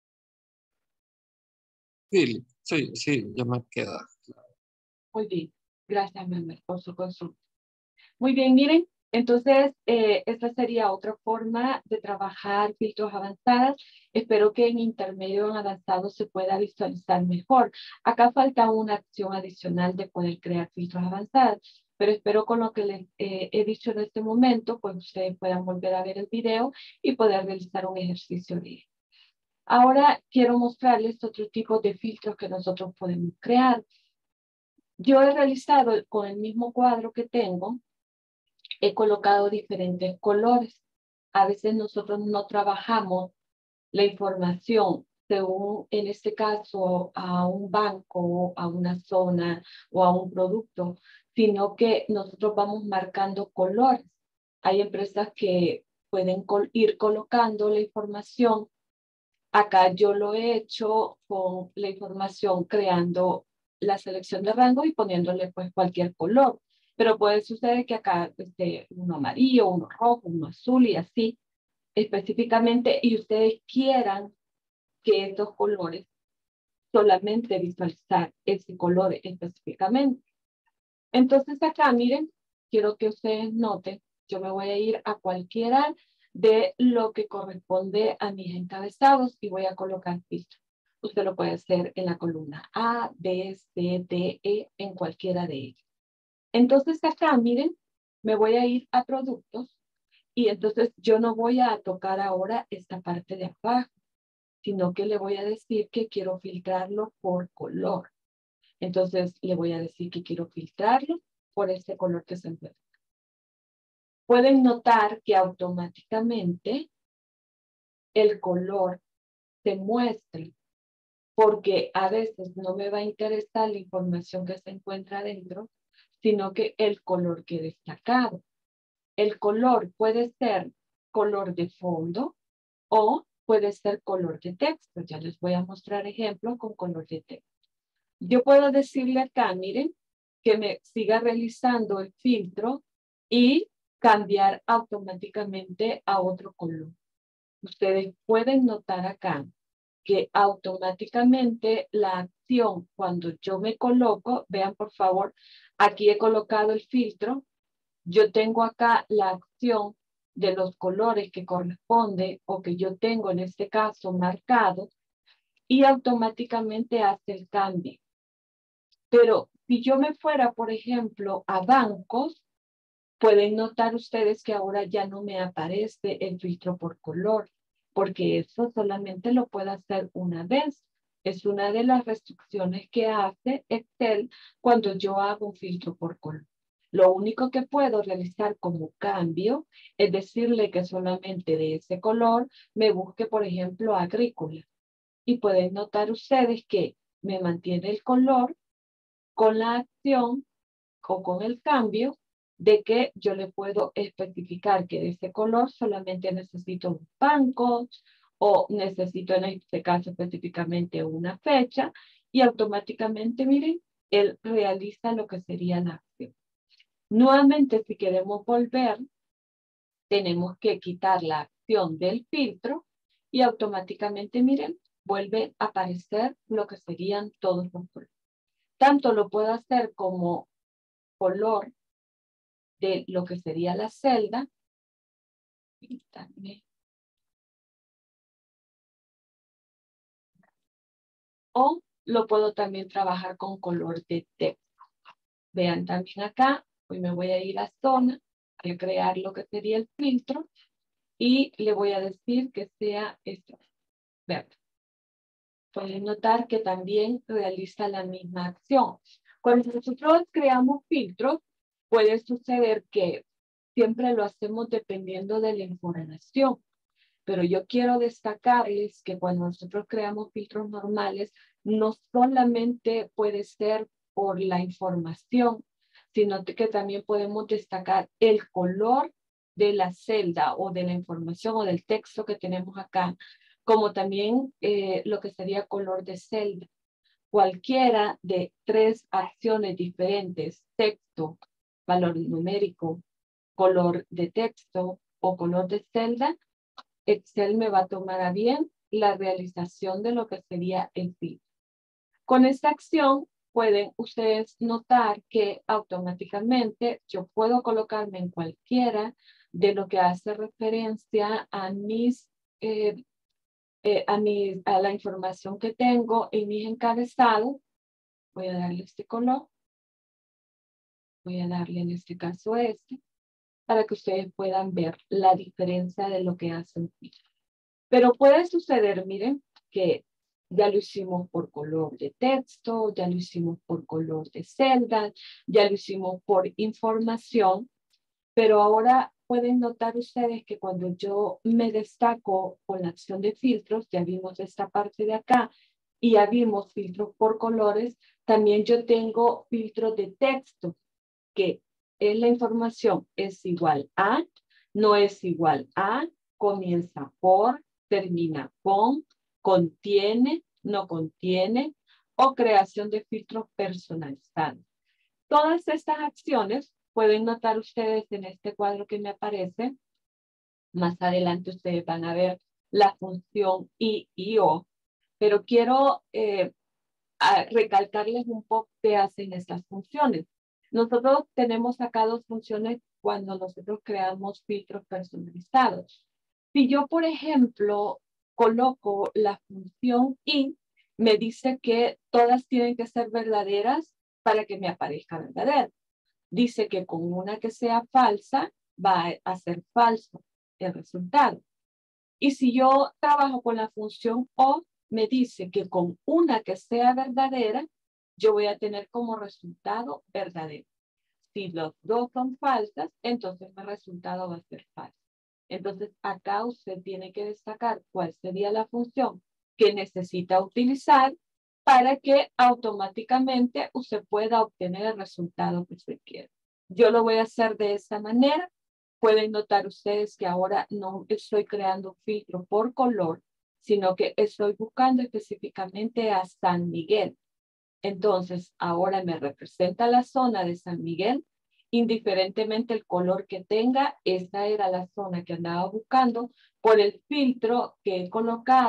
Sí, sí, sí, ya me queda. Muy bien, gracias, Mehmet, por su consulta. Muy bien, miren, entonces esta sería otra forma de trabajar filtros avanzados. Espero que en intermedio o en avanzado se pueda visualizar mejor. Acá falta una acción adicional de poder crear filtros avanzados, pero espero con lo que les he dicho en este momento, pues ustedes puedan volver a ver el video y poder realizar un ejercicio de él. Ahora quiero mostrarles otro tipo de filtros que nosotros podemos crear. Yo he realizado con el mismo cuadro que tengo, he colocado diferentes colores. A veces nosotros no trabajamos la información según, en este caso, a un banco, a una zona o a un producto, sino que nosotros vamos marcando colores. Hay empresas que pueden ir colocando la información. Acá yo lo he hecho con la información creando la selección de rango y poniéndole pues cualquier color. Pero puede suceder que acá esté uno amarillo, uno rojo, uno azul y así específicamente y ustedes quieran que estos colores solamente visualizar ese color específicamente. Entonces acá miren, quiero que ustedes noten, yo me voy a ir a cualquiera de lo que corresponde a mis encabezados y voy a colocar filtro. Usted lo puede hacer en la columna A, B, C, D, E, en cualquiera de ellos. Entonces acá, miren, me voy a ir a productos y entonces yo no voy a tocar ahora esta parte de abajo, sino que le voy a decir que quiero filtrarlo por color. Entonces le voy a decir que quiero filtrarlo por este color que se encuentra. Pueden notar que automáticamente el color se muestra, porque a veces no me va a interesar la información que se encuentra adentro, sino que el color que he destacado. El color puede ser color de fondo o puede ser color de texto. Ya les voy a mostrar ejemplos con color de texto. Yo puedo decirle acá, miren, que me siga realizando el filtro y cambiar automáticamente a otro color. Ustedes pueden notar acá que automáticamente la acción, cuando yo me coloco, vean por favor, aquí he colocado el filtro, yo tengo acá la acción de los colores que corresponde o que yo tengo en este caso marcado y automáticamente hace el cambio. Pero si yo me fuera, por ejemplo, a bancos, pueden notar ustedes que ahora ya no me aparece el filtro por color, porque eso solamente lo puedo hacer una vez. Es una de las restricciones que hace Excel cuando yo hago un filtro por color. Lo único que puedo realizar como cambio es decirle que solamente de ese color me busque, por ejemplo, agrícola. Y pueden notar ustedes que me mantiene el color con la acción o con el cambio de que yo le puedo especificar que de ese color solamente necesito un banco o necesito en este caso específicamente una fecha y automáticamente, miren, él realiza lo que sería la acción. Nuevamente, si queremos volver, tenemos que quitar la acción del filtro y automáticamente, miren, vuelve a aparecer lo que serían todos los colores. Tanto lo puedo hacer como color de lo que sería la celda. O lo puedo también trabajar con color de texto. Vean también acá, hoy me voy a ir a zona, a crear lo que sería el filtro y le voy a decir que sea esto, verde. Pueden notar que también realiza la misma acción. Cuando nosotros creamos filtros, puede suceder que siempre lo hacemos dependiendo de la información. Pero yo quiero destacarles que cuando nosotros creamos filtros normales, no solamente puede ser por la información, sino que también podemos destacar el color de la celda o de la información o del texto que tenemos acá, como también lo que sería color de celda. Cualquiera de tres acciones diferentes, texto, valor numérico, color de texto o color de celda, Excel me va a tomar a bien la realización de lo que sería el filtro. Con esta acción pueden ustedes notar que automáticamente yo puedo colocarme en cualquiera de lo que hace referencia a a la información que tengo en mis encabezados. Voy a darle este color. Voy a darle en este caso este, para que ustedes puedan ver la diferencia de lo que hace un filtro. Pero puede suceder, miren, que ya lo hicimos por color de texto, ya lo hicimos por color de celda, ya lo hicimos por información, pero ahora pueden notar ustedes que cuando yo me destaco con la acción de filtros, ya vimos esta parte de acá, y ya vimos filtros por colores, también yo tengo filtros de texto, que es la información es igual a, no es igual a, comienza por, termina con, contiene, no contiene, o creación de filtros personalizados. Todas estas acciones pueden notar ustedes en este cuadro que me aparece. Más adelante ustedes van a ver la función I y O, pero quiero recalcarles un poco qué hacen estas funciones. Nosotros tenemos acá dos funciones cuando nosotros creamos filtros personalizados. Si yo, por ejemplo, coloco la función I, me dice que todas tienen que ser verdaderas para que me aparezca verdadero. Dice que con una que sea falsa, va a ser falso el resultado. Y si yo trabajo con la función O, me dice que con una que sea verdadera, yo voy a tener como resultado verdadero. Si los dos son falsas, entonces mi resultado va a ser falso. Entonces, acá usted tiene que destacar cuál sería la función que necesita utilizar para que automáticamente usted pueda obtener el resultado que usted quiere. Yo lo voy a hacer de esta manera. Pueden notar ustedes que ahora no estoy creando un filtro por color, sino que estoy buscando específicamente a San Miguel. Entonces, ahora me representa la zona de San Miguel. Indiferentemente el color que tenga, esta era la zona que andaba buscando por el filtro que he colocado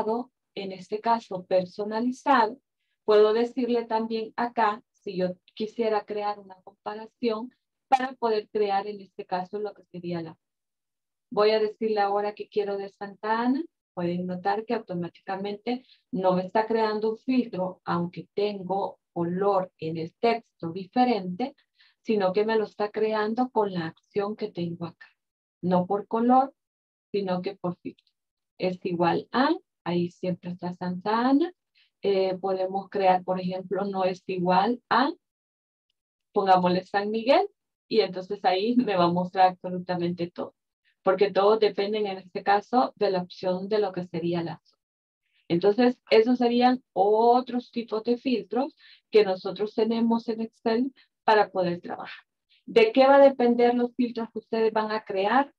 en este caso personalizado, puedo decirle también acá, si yo quisiera crear una comparación, para poder crear en este caso lo que sería la. Voy a decirle ahora que quiero de Santa Ana. Pueden notar que automáticamente no me está creando un filtro, aunque tengo color en el texto diferente, sino que me lo está creando con la acción que tengo acá. No por color, sino que por filtro. Es igual a, ahí siempre está Santa Ana. Podemos crear, por ejemplo, no es igual a, pongámosle San Miguel, y entonces ahí me va a mostrar absolutamente todo. Porque todos dependen en este caso de la opción de lo que sería la zona. Entonces, esos serían otros tipos de filtros que nosotros tenemos en Excel para poder trabajar. ¿De qué va a depender los filtros que ustedes van a crear?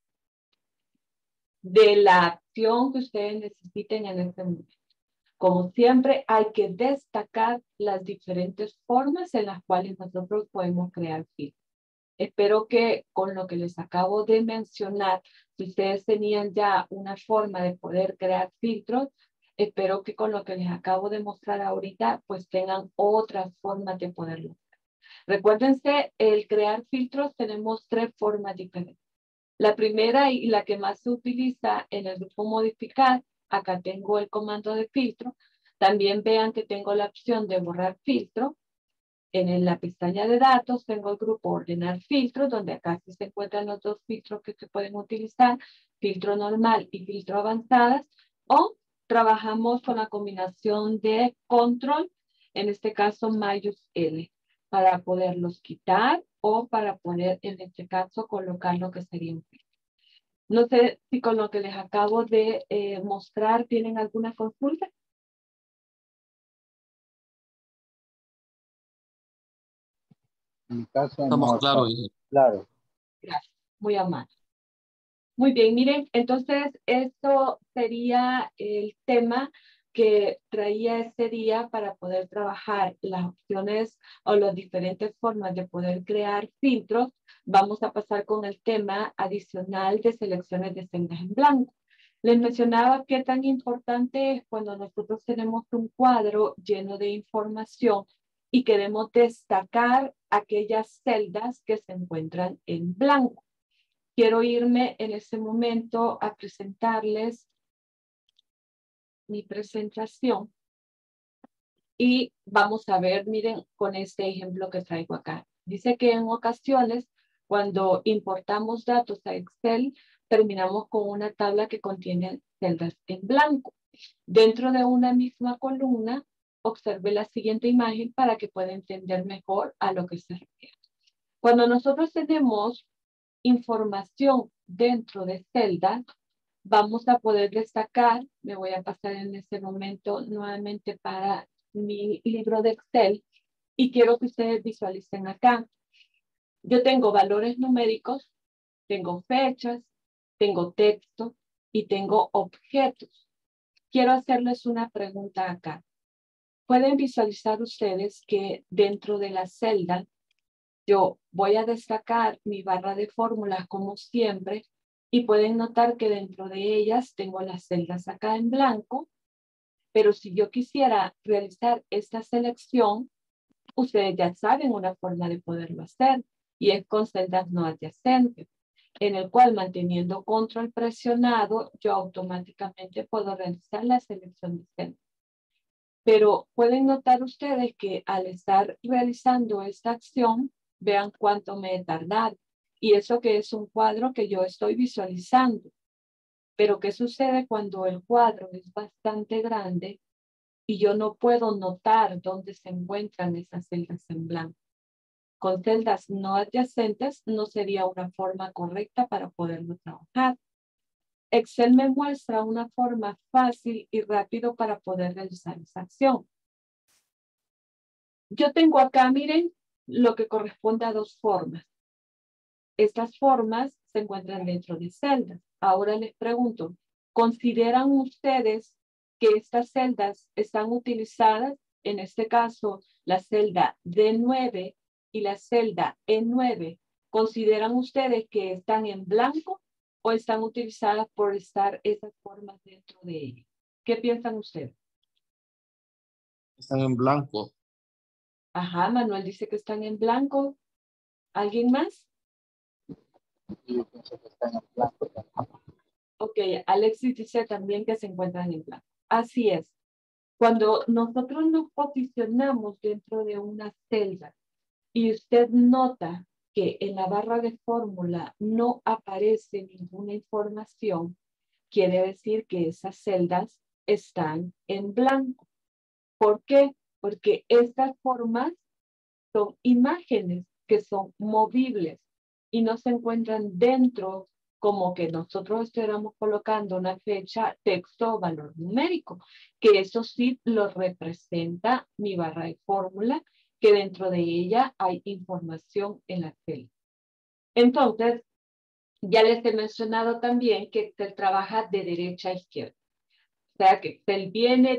De la acción que ustedes necesiten en este momento. Como siempre, hay que destacar las diferentes formas en las cuales nosotros podemos crear filtros. Espero que con lo que les acabo de mencionar, si ustedes tenían ya una forma de poder crear filtros, espero que con lo que les acabo de mostrar ahorita, pues tengan otras formas de poderlo hacer. Recuérdense, el crear filtros tenemos 3 formas diferentes. La primera y la que más se utiliza en el grupo modificar, acá tengo el comando de filtro. También vean que tengo la opción de borrar filtro. En la pestaña de datos tengo el grupo ordenar filtros, donde acá sí se encuentran los 2 filtros que se pueden utilizar, filtro normal y filtro avanzadas, o trabajamos con la combinación de control, en este caso mayús L, para poderlos quitar o para poder, en este caso, colocar lo que sería un filtro. No sé si con lo que les acabo de mostrar tienen alguna consulta. En mi caso Estamos no está claros. claro. Gracias, muy amable. Muy bien, miren, entonces esto sería el tema que traía este día para poder trabajar las opciones o las diferentes formas de poder crear filtros. Vamos a pasar con el tema adicional de selecciones de celdas en blanco. Les mencionaba qué tan importante es cuando nosotros tenemos un cuadro lleno de información y queremos destacar aquellas celdas que se encuentran en blanco. Quiero irme en este momento a presentarles mi presentación y vamos a ver, miren, con este ejemplo que traigo acá. Dice que en ocasiones, cuando importamos datos a Excel, terminamos con una tabla que contiene celdas en blanco. Dentro de una misma columna, observe la siguiente imagen para que pueda entender mejor a lo que se refiere. Cuando nosotros tenemos información dentro de celdas, vamos a poder destacar, me voy a pasar en este momento nuevamente para mi libro de Excel y quiero que ustedes visualicen acá. Yo tengo valores numéricos, tengo fechas, tengo texto y tengo objetos. Quiero hacerles una pregunta acá. ¿Pueden visualizar ustedes que dentro de la celda yo voy a destacar mi barra de fórmulas como siempre y pueden notar que dentro de ellas tengo las celdas acá en blanco, pero si yo quisiera realizar esta selección, ustedes ya saben una forma de poderlo hacer y es con celdas no adyacentes, en el cual manteniendo control presionado, yo automáticamente puedo realizar la selección de celdas. Pero pueden notar ustedes que al estar realizando esta acción, vean cuánto me he tardado. Y eso que es un cuadro que yo estoy visualizando. Pero ¿qué sucede cuando el cuadro es bastante grande y yo no puedo notar dónde se encuentran esas celdas en blanco? Con celdas no adyacentes no sería una forma correcta para poderlo trabajar. Excel me muestra una forma fácil y rápido para poder realizar esa acción. Yo tengo acá, miren, lo que corresponde a 2 formas. Estas formas se encuentran dentro de celdas. Ahora les pregunto, ¿consideran ustedes que estas celdas están utilizadas? En este caso, la celda D9 y la celda E9. ¿Consideran ustedes que están en blanco o están utilizadas por estar esas formas dentro de ellas? ¿Qué piensan ustedes? Están en blanco. Ajá, Manuel dice que están en blanco. ¿Alguien más? Y yo pienso que están en blanco también. Ok, Alexis dice también que se encuentran en blanco. Así es. Cuando nosotros nos posicionamos dentro de una celda y usted nota que en la barra de fórmula no aparece ninguna información, quiere decir que esas celdas están en blanco. ¿Por qué? Porque estas formas son imágenes que son movibles y no se encuentran dentro como que nosotros estuviéramos colocando una fecha, texto o valor numérico, que eso sí lo representa mi barra de fórmula, que dentro de ella hay información en la celda. Entonces, ya les he mencionado también que Excel trabaja de derecha a izquierda. O sea que Excel viene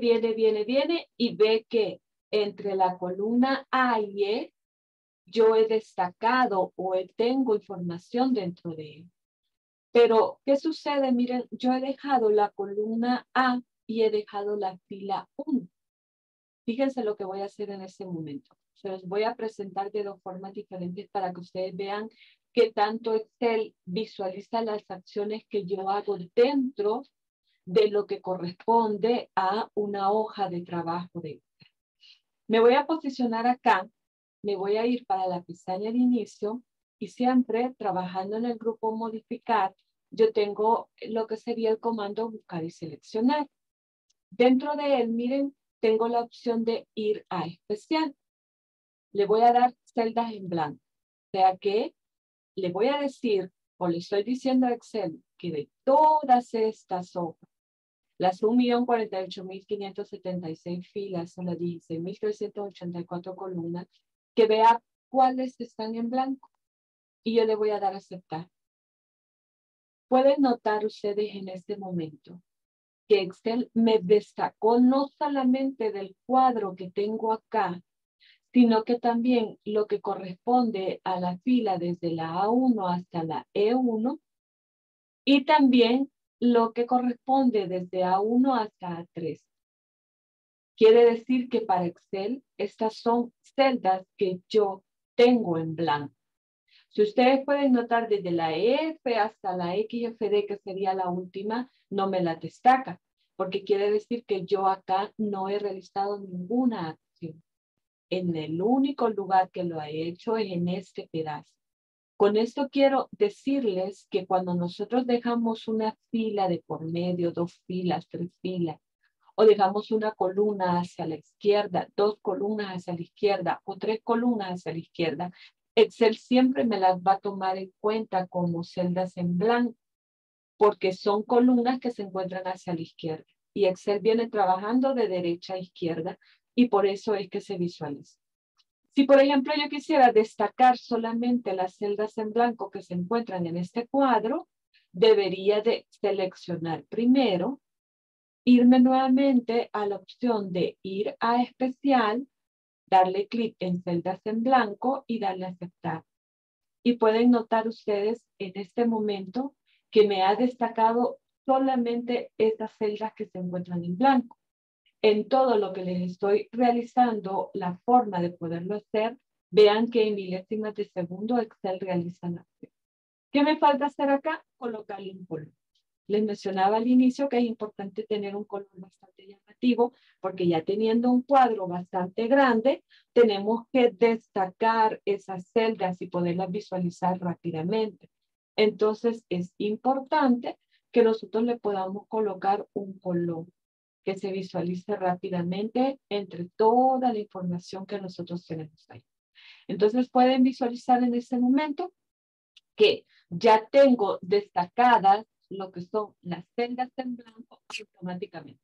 y ve que entre la columna A y E yo he destacado o tengo información dentro de él. Pero, ¿qué sucede? Miren, yo he dejado la columna A y he dejado la fila 1. Fíjense lo que voy a hacer en este momento. Se los voy a presentar de dos formas diferentes para que ustedes vean que tanto Excel visualiza las acciones que yo hago dentro de lo que corresponde a una hoja de trabajo de Excel. Me voy a posicionar acá, me voy a ir para la pestaña de inicio y siempre trabajando en el grupo modificar, yo tengo lo que sería el comando buscar y seleccionar. Dentro de él, miren, tengo la opción de ir a especial. Le voy a dar celdas en blanco. O sea que le voy a decir, o le estoy diciendo a Excel, que de todas estas hojas, las 1.048.576 filas o las 16.384 columnas, que vea cuáles están en blanco. Y yo le voy a dar a aceptar. Pueden notar ustedes en este momento que Excel me destacó no solamente del cuadro que tengo acá, sino que también lo que corresponde a la fila desde la A1 hasta la E1 y también lo que corresponde desde A1 hasta A3. Quiere decir que para Excel estas son celdas que yo tengo en blanco. Si ustedes pueden notar desde la EF hasta la XFD, que sería la última, no me la destaca, porque quiere decir que yo acá no he realizado ninguna acción. En el único lugar que lo he hecho es en este pedazo. Con esto quiero decirles que cuando nosotros dejamos una fila de por medio, 2 filas, 3 filas, o dejamos una columna hacia la izquierda, 2 columnas hacia la izquierda o 3 columnas hacia la izquierda, Excel siempre me las va a tomar en cuenta como celdas en blanco, porque son columnas que se encuentran hacia la izquierda. Y Excel viene trabajando de derecha a izquierda y por eso es que se visualiza. Si, por ejemplo, yo quisiera destacar solamente las celdas en blanco que se encuentran en este cuadro, debería de seleccionar primero, irme nuevamente a la opción de ir a especial, darle clic en celdas en blanco y darle a aceptar. Y pueden notar ustedes en este momento que me ha destacado solamente estas celdas que se encuentran en blanco. En todo lo que les estoy realizando, la forma de poderlo hacer, vean que en milésimas de segundo Excel realiza la acción. ¿Qué me falta hacer acá? Colocarle un color. Les mencionaba al inicio que es importante tener un color bastante llamativo, porque ya teniendo un cuadro bastante grande, tenemos que destacar esas celdas y poderlas visualizar rápidamente. Entonces, es importante que nosotros le podamos colocar un color que se visualice rápidamente entre toda la información que nosotros tenemos ahí. Entonces, pueden visualizar en este momento que ya tengo destacadas lo que son las celdas en blanco automáticamente.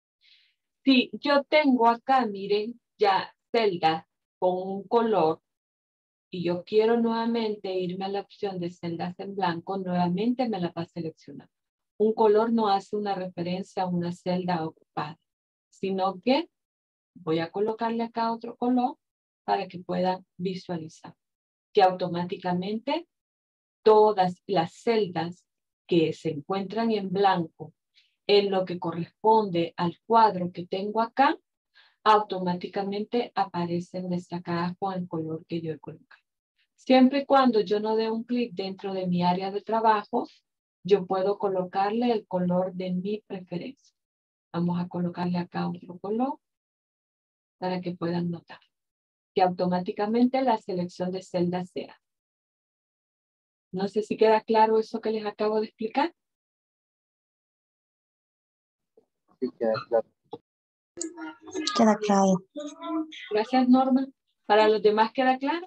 Si yo tengo acá, miren, ya celdas con un color y yo quiero nuevamente irme a la opción de celdas en blanco, nuevamente me la va a seleccionar. Un color no hace una referencia a una celda ocupada, sino que voy a colocarle acá otro color para que puedan visualizar que automáticamente todas las celdas que se encuentran en blanco en lo que corresponde al cuadro que tengo acá, automáticamente aparecen destacadas con el color que yo he colocado. Siempre y cuando yo no dé un clic dentro de mi área de trabajo, yo puedo colocarle el color de mi preferencia. Vamos a colocarle acá otro color para que puedan notar que automáticamente la selección de celdas sea. No sé si queda claro eso que les acabo de explicar. Sí, queda claro. Queda claro. Gracias, Norma. ¿Para los demás queda claro?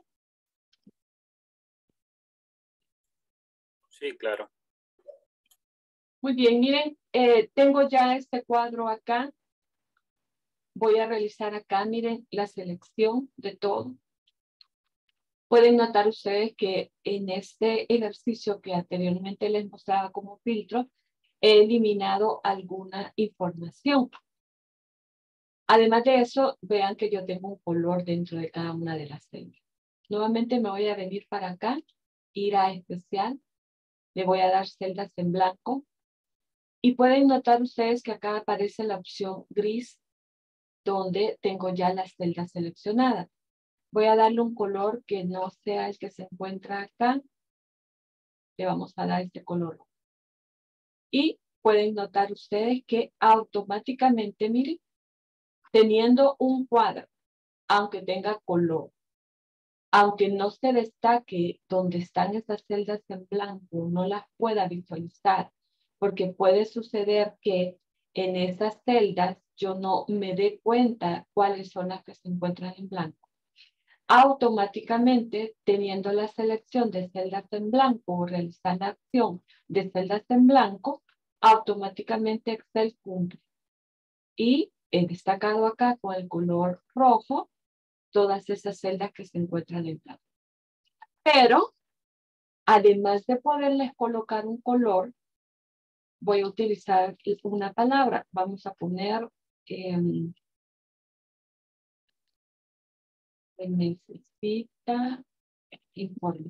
Sí, claro. Muy bien, miren, tengo ya este cuadro acá. Voy a realizar acá, miren, la selección de todo. Pueden notar ustedes que en este ejercicio que anteriormente les mostraba como filtro, he eliminado alguna información. Además de eso, vean que yo tengo un color dentro de cada una de las celdas. Nuevamente me voy a venir para acá, ir a especial, le voy a dar celdas en blanco. Y pueden notar ustedes que acá aparece la opción gris, donde tengo ya las celdas seleccionadas. Voy a darle un color que no sea el que se encuentra acá. Le vamos a dar este color. Y pueden notar ustedes que automáticamente, miren, teniendo un cuadro, aunque tenga color, aunque no se destaque donde están esas celdas en blanco, no las pueda visualizar, porque puede suceder que en esas celdas yo no me dé cuenta cuáles son las que se encuentran en blanco. Automáticamente, teniendo la selección de celdas en blanco o realizar la acción de celdas en blanco, automáticamente Excel cumple. Y he destacado acá con el color rojo todas esas celdas que se encuentran en blanco. Pero, además de poderles colocar un color, voy a utilizar una palabra. Vamos a poner necesita información.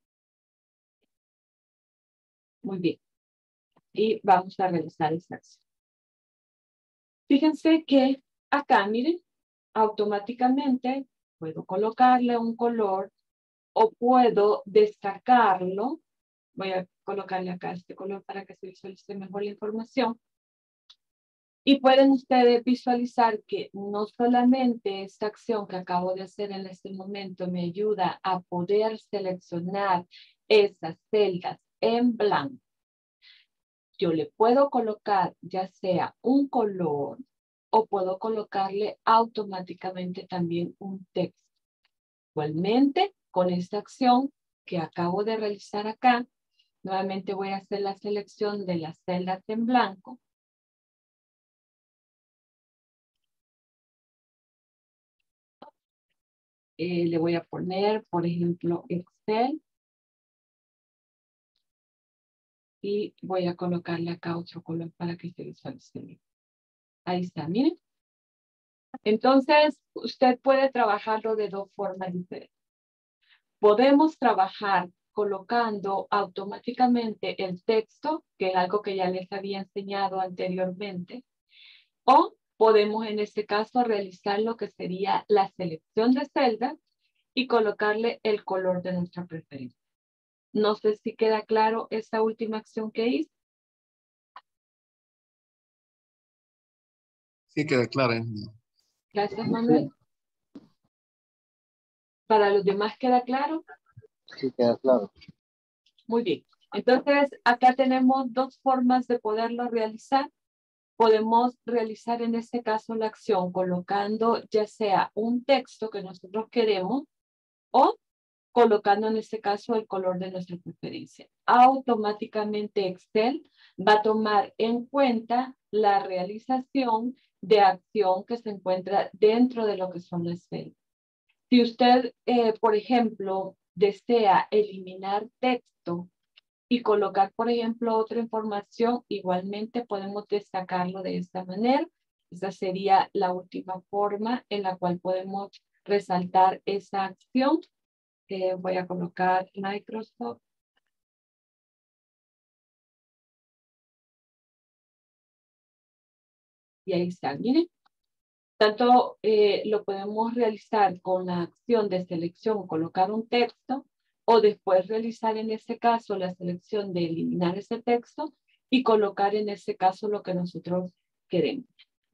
Muy bien. Y vamos a realizar esta acción. Fíjense que acá, miren, automáticamente puedo colocarle un color o puedo destacarlo. Voy a colocarle acá este color para que se visualice mejor la información. Y pueden ustedes visualizar que no solamente esta acción que acabo de hacer en este momento me ayuda a poder seleccionar esas celdas en blanco. Yo le puedo colocar ya sea un color o puedo colocarle automáticamente también un texto. Igualmente, con esta acción que acabo de realizar acá, nuevamente voy a hacer la selección de las celdas en blanco. Le voy a poner, por ejemplo, Excel. Y voy a colocarle acá otro color para que se visualice bien. Ahí está, miren. Entonces, usted puede trabajarlo de dos formas diferentes. Podemos trabajar colocando automáticamente el texto, que es algo que ya les había enseñado anteriormente, o podemos en este caso realizar lo que sería la selección de celdas y colocarle el color de nuestra preferencia. No sé si queda claro esta última acción que hice. Sí, queda claro. Gracias, Manuel. ¿Para los demás queda claro? Sí, queda claro. Muy bien. Entonces, acá tenemos dos formas de poderlo realizar. Podemos realizar en este caso la acción colocando ya sea un texto que nosotros queremos o colocando en este caso el color de nuestra preferencia. Automáticamente Excel va a tomar en cuenta la realización de acción que se encuentra dentro de lo que son las celdas. Si usted, por ejemplo, desea eliminar texto y colocar, por ejemplo, otra información, igualmente podemos destacarlo de esta manera. Esa sería la última forma en la cual podemos resaltar esa acción. Voy a colocar Microsoft. Y ahí está, miren. Tanto lo podemos realizar con la acción de selección, colocar un texto, o después realizar en este caso la selección de eliminar ese texto y colocar en este caso lo que nosotros queremos.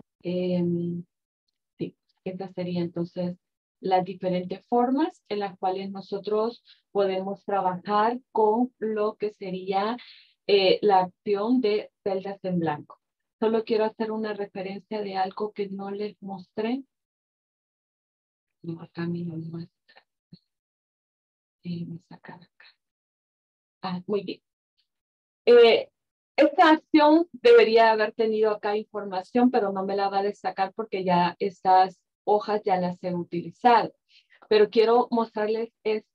Sí, estas serían entonces las diferentes formas en las cuales nosotros podemos trabajar con lo que sería la acción de celdas en blanco. Solo quiero hacer una referencia de algo que no les mostré. No, acá me lo muestra. Me sacan acá. Ah, muy bien. Esta acción debería haber tenido acá información, pero no me la va a destacar porque ya estas hojas ya las he utilizado. Pero quiero mostrarles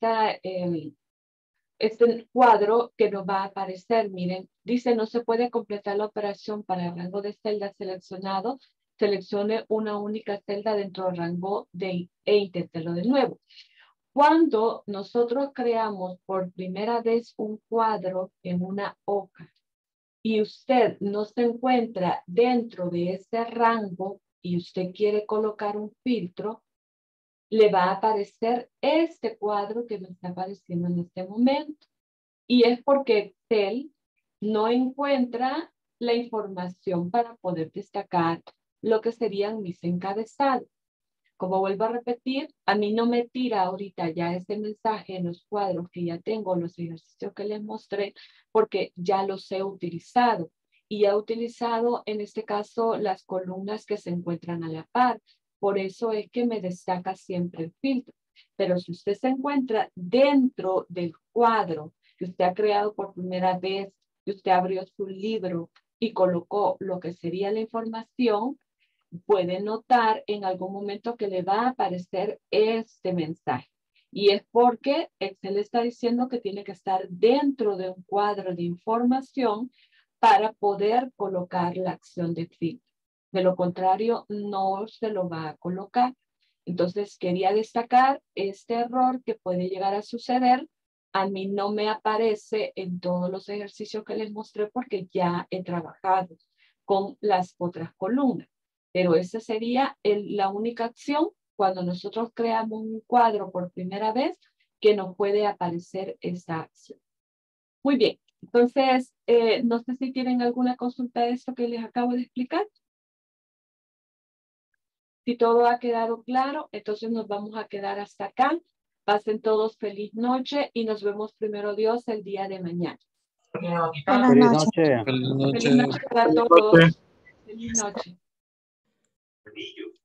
este cuadro que nos va a aparecer. Miren, dice no se puede completar la operación para el rango de celda seleccionado. Seleccione una única celda dentro del rango e inténtelo de nuevo. Cuando nosotros creamos por primera vez un cuadro en una hoja y usted no se encuentra dentro de ese rango y usted quiere colocar un filtro, le va a aparecer este cuadro que me está apareciendo en este momento. Y es porque Excel no encuentra la información para poder destacar lo que serían mis encabezados. Como vuelvo a repetir, a mí no me tira ahorita ya este mensaje en los cuadros que ya tengo, los ejercicios que les mostré, porque ya los he utilizado. Y he utilizado en este caso las columnas que se encuentran a la par. Por eso es que me destaca siempre el filtro. Pero si usted se encuentra dentro del cuadro que usted ha creado por primera vez, que usted abrió su libro y colocó lo que sería la información, puede notar en algún momento que le va a aparecer este mensaje. Y es porque Excel está diciendo que tiene que estar dentro de un cuadro de información para poder colocar la acción de filtro. De lo contrario, no se lo va a colocar. Entonces, quería destacar este error que puede llegar a suceder. A mí no me aparece en todos los ejercicios que les mostré porque ya he trabajado con las otras columnas. Pero esa sería la única acción cuando nosotros creamos un cuadro por primera vez que nos puede aparecer esa acción. Muy bien, entonces no sé si tienen alguna consulta de esto que les acabo de explicar. Si todo ha quedado claro, entonces nos vamos a quedar hasta acá. Pasen todos feliz noche y nos vemos primero Dios el día de mañana. Buenas Feliz noches. noche. Feliz Feliz noche. noche para Buenas todos. noches. Feliz noche.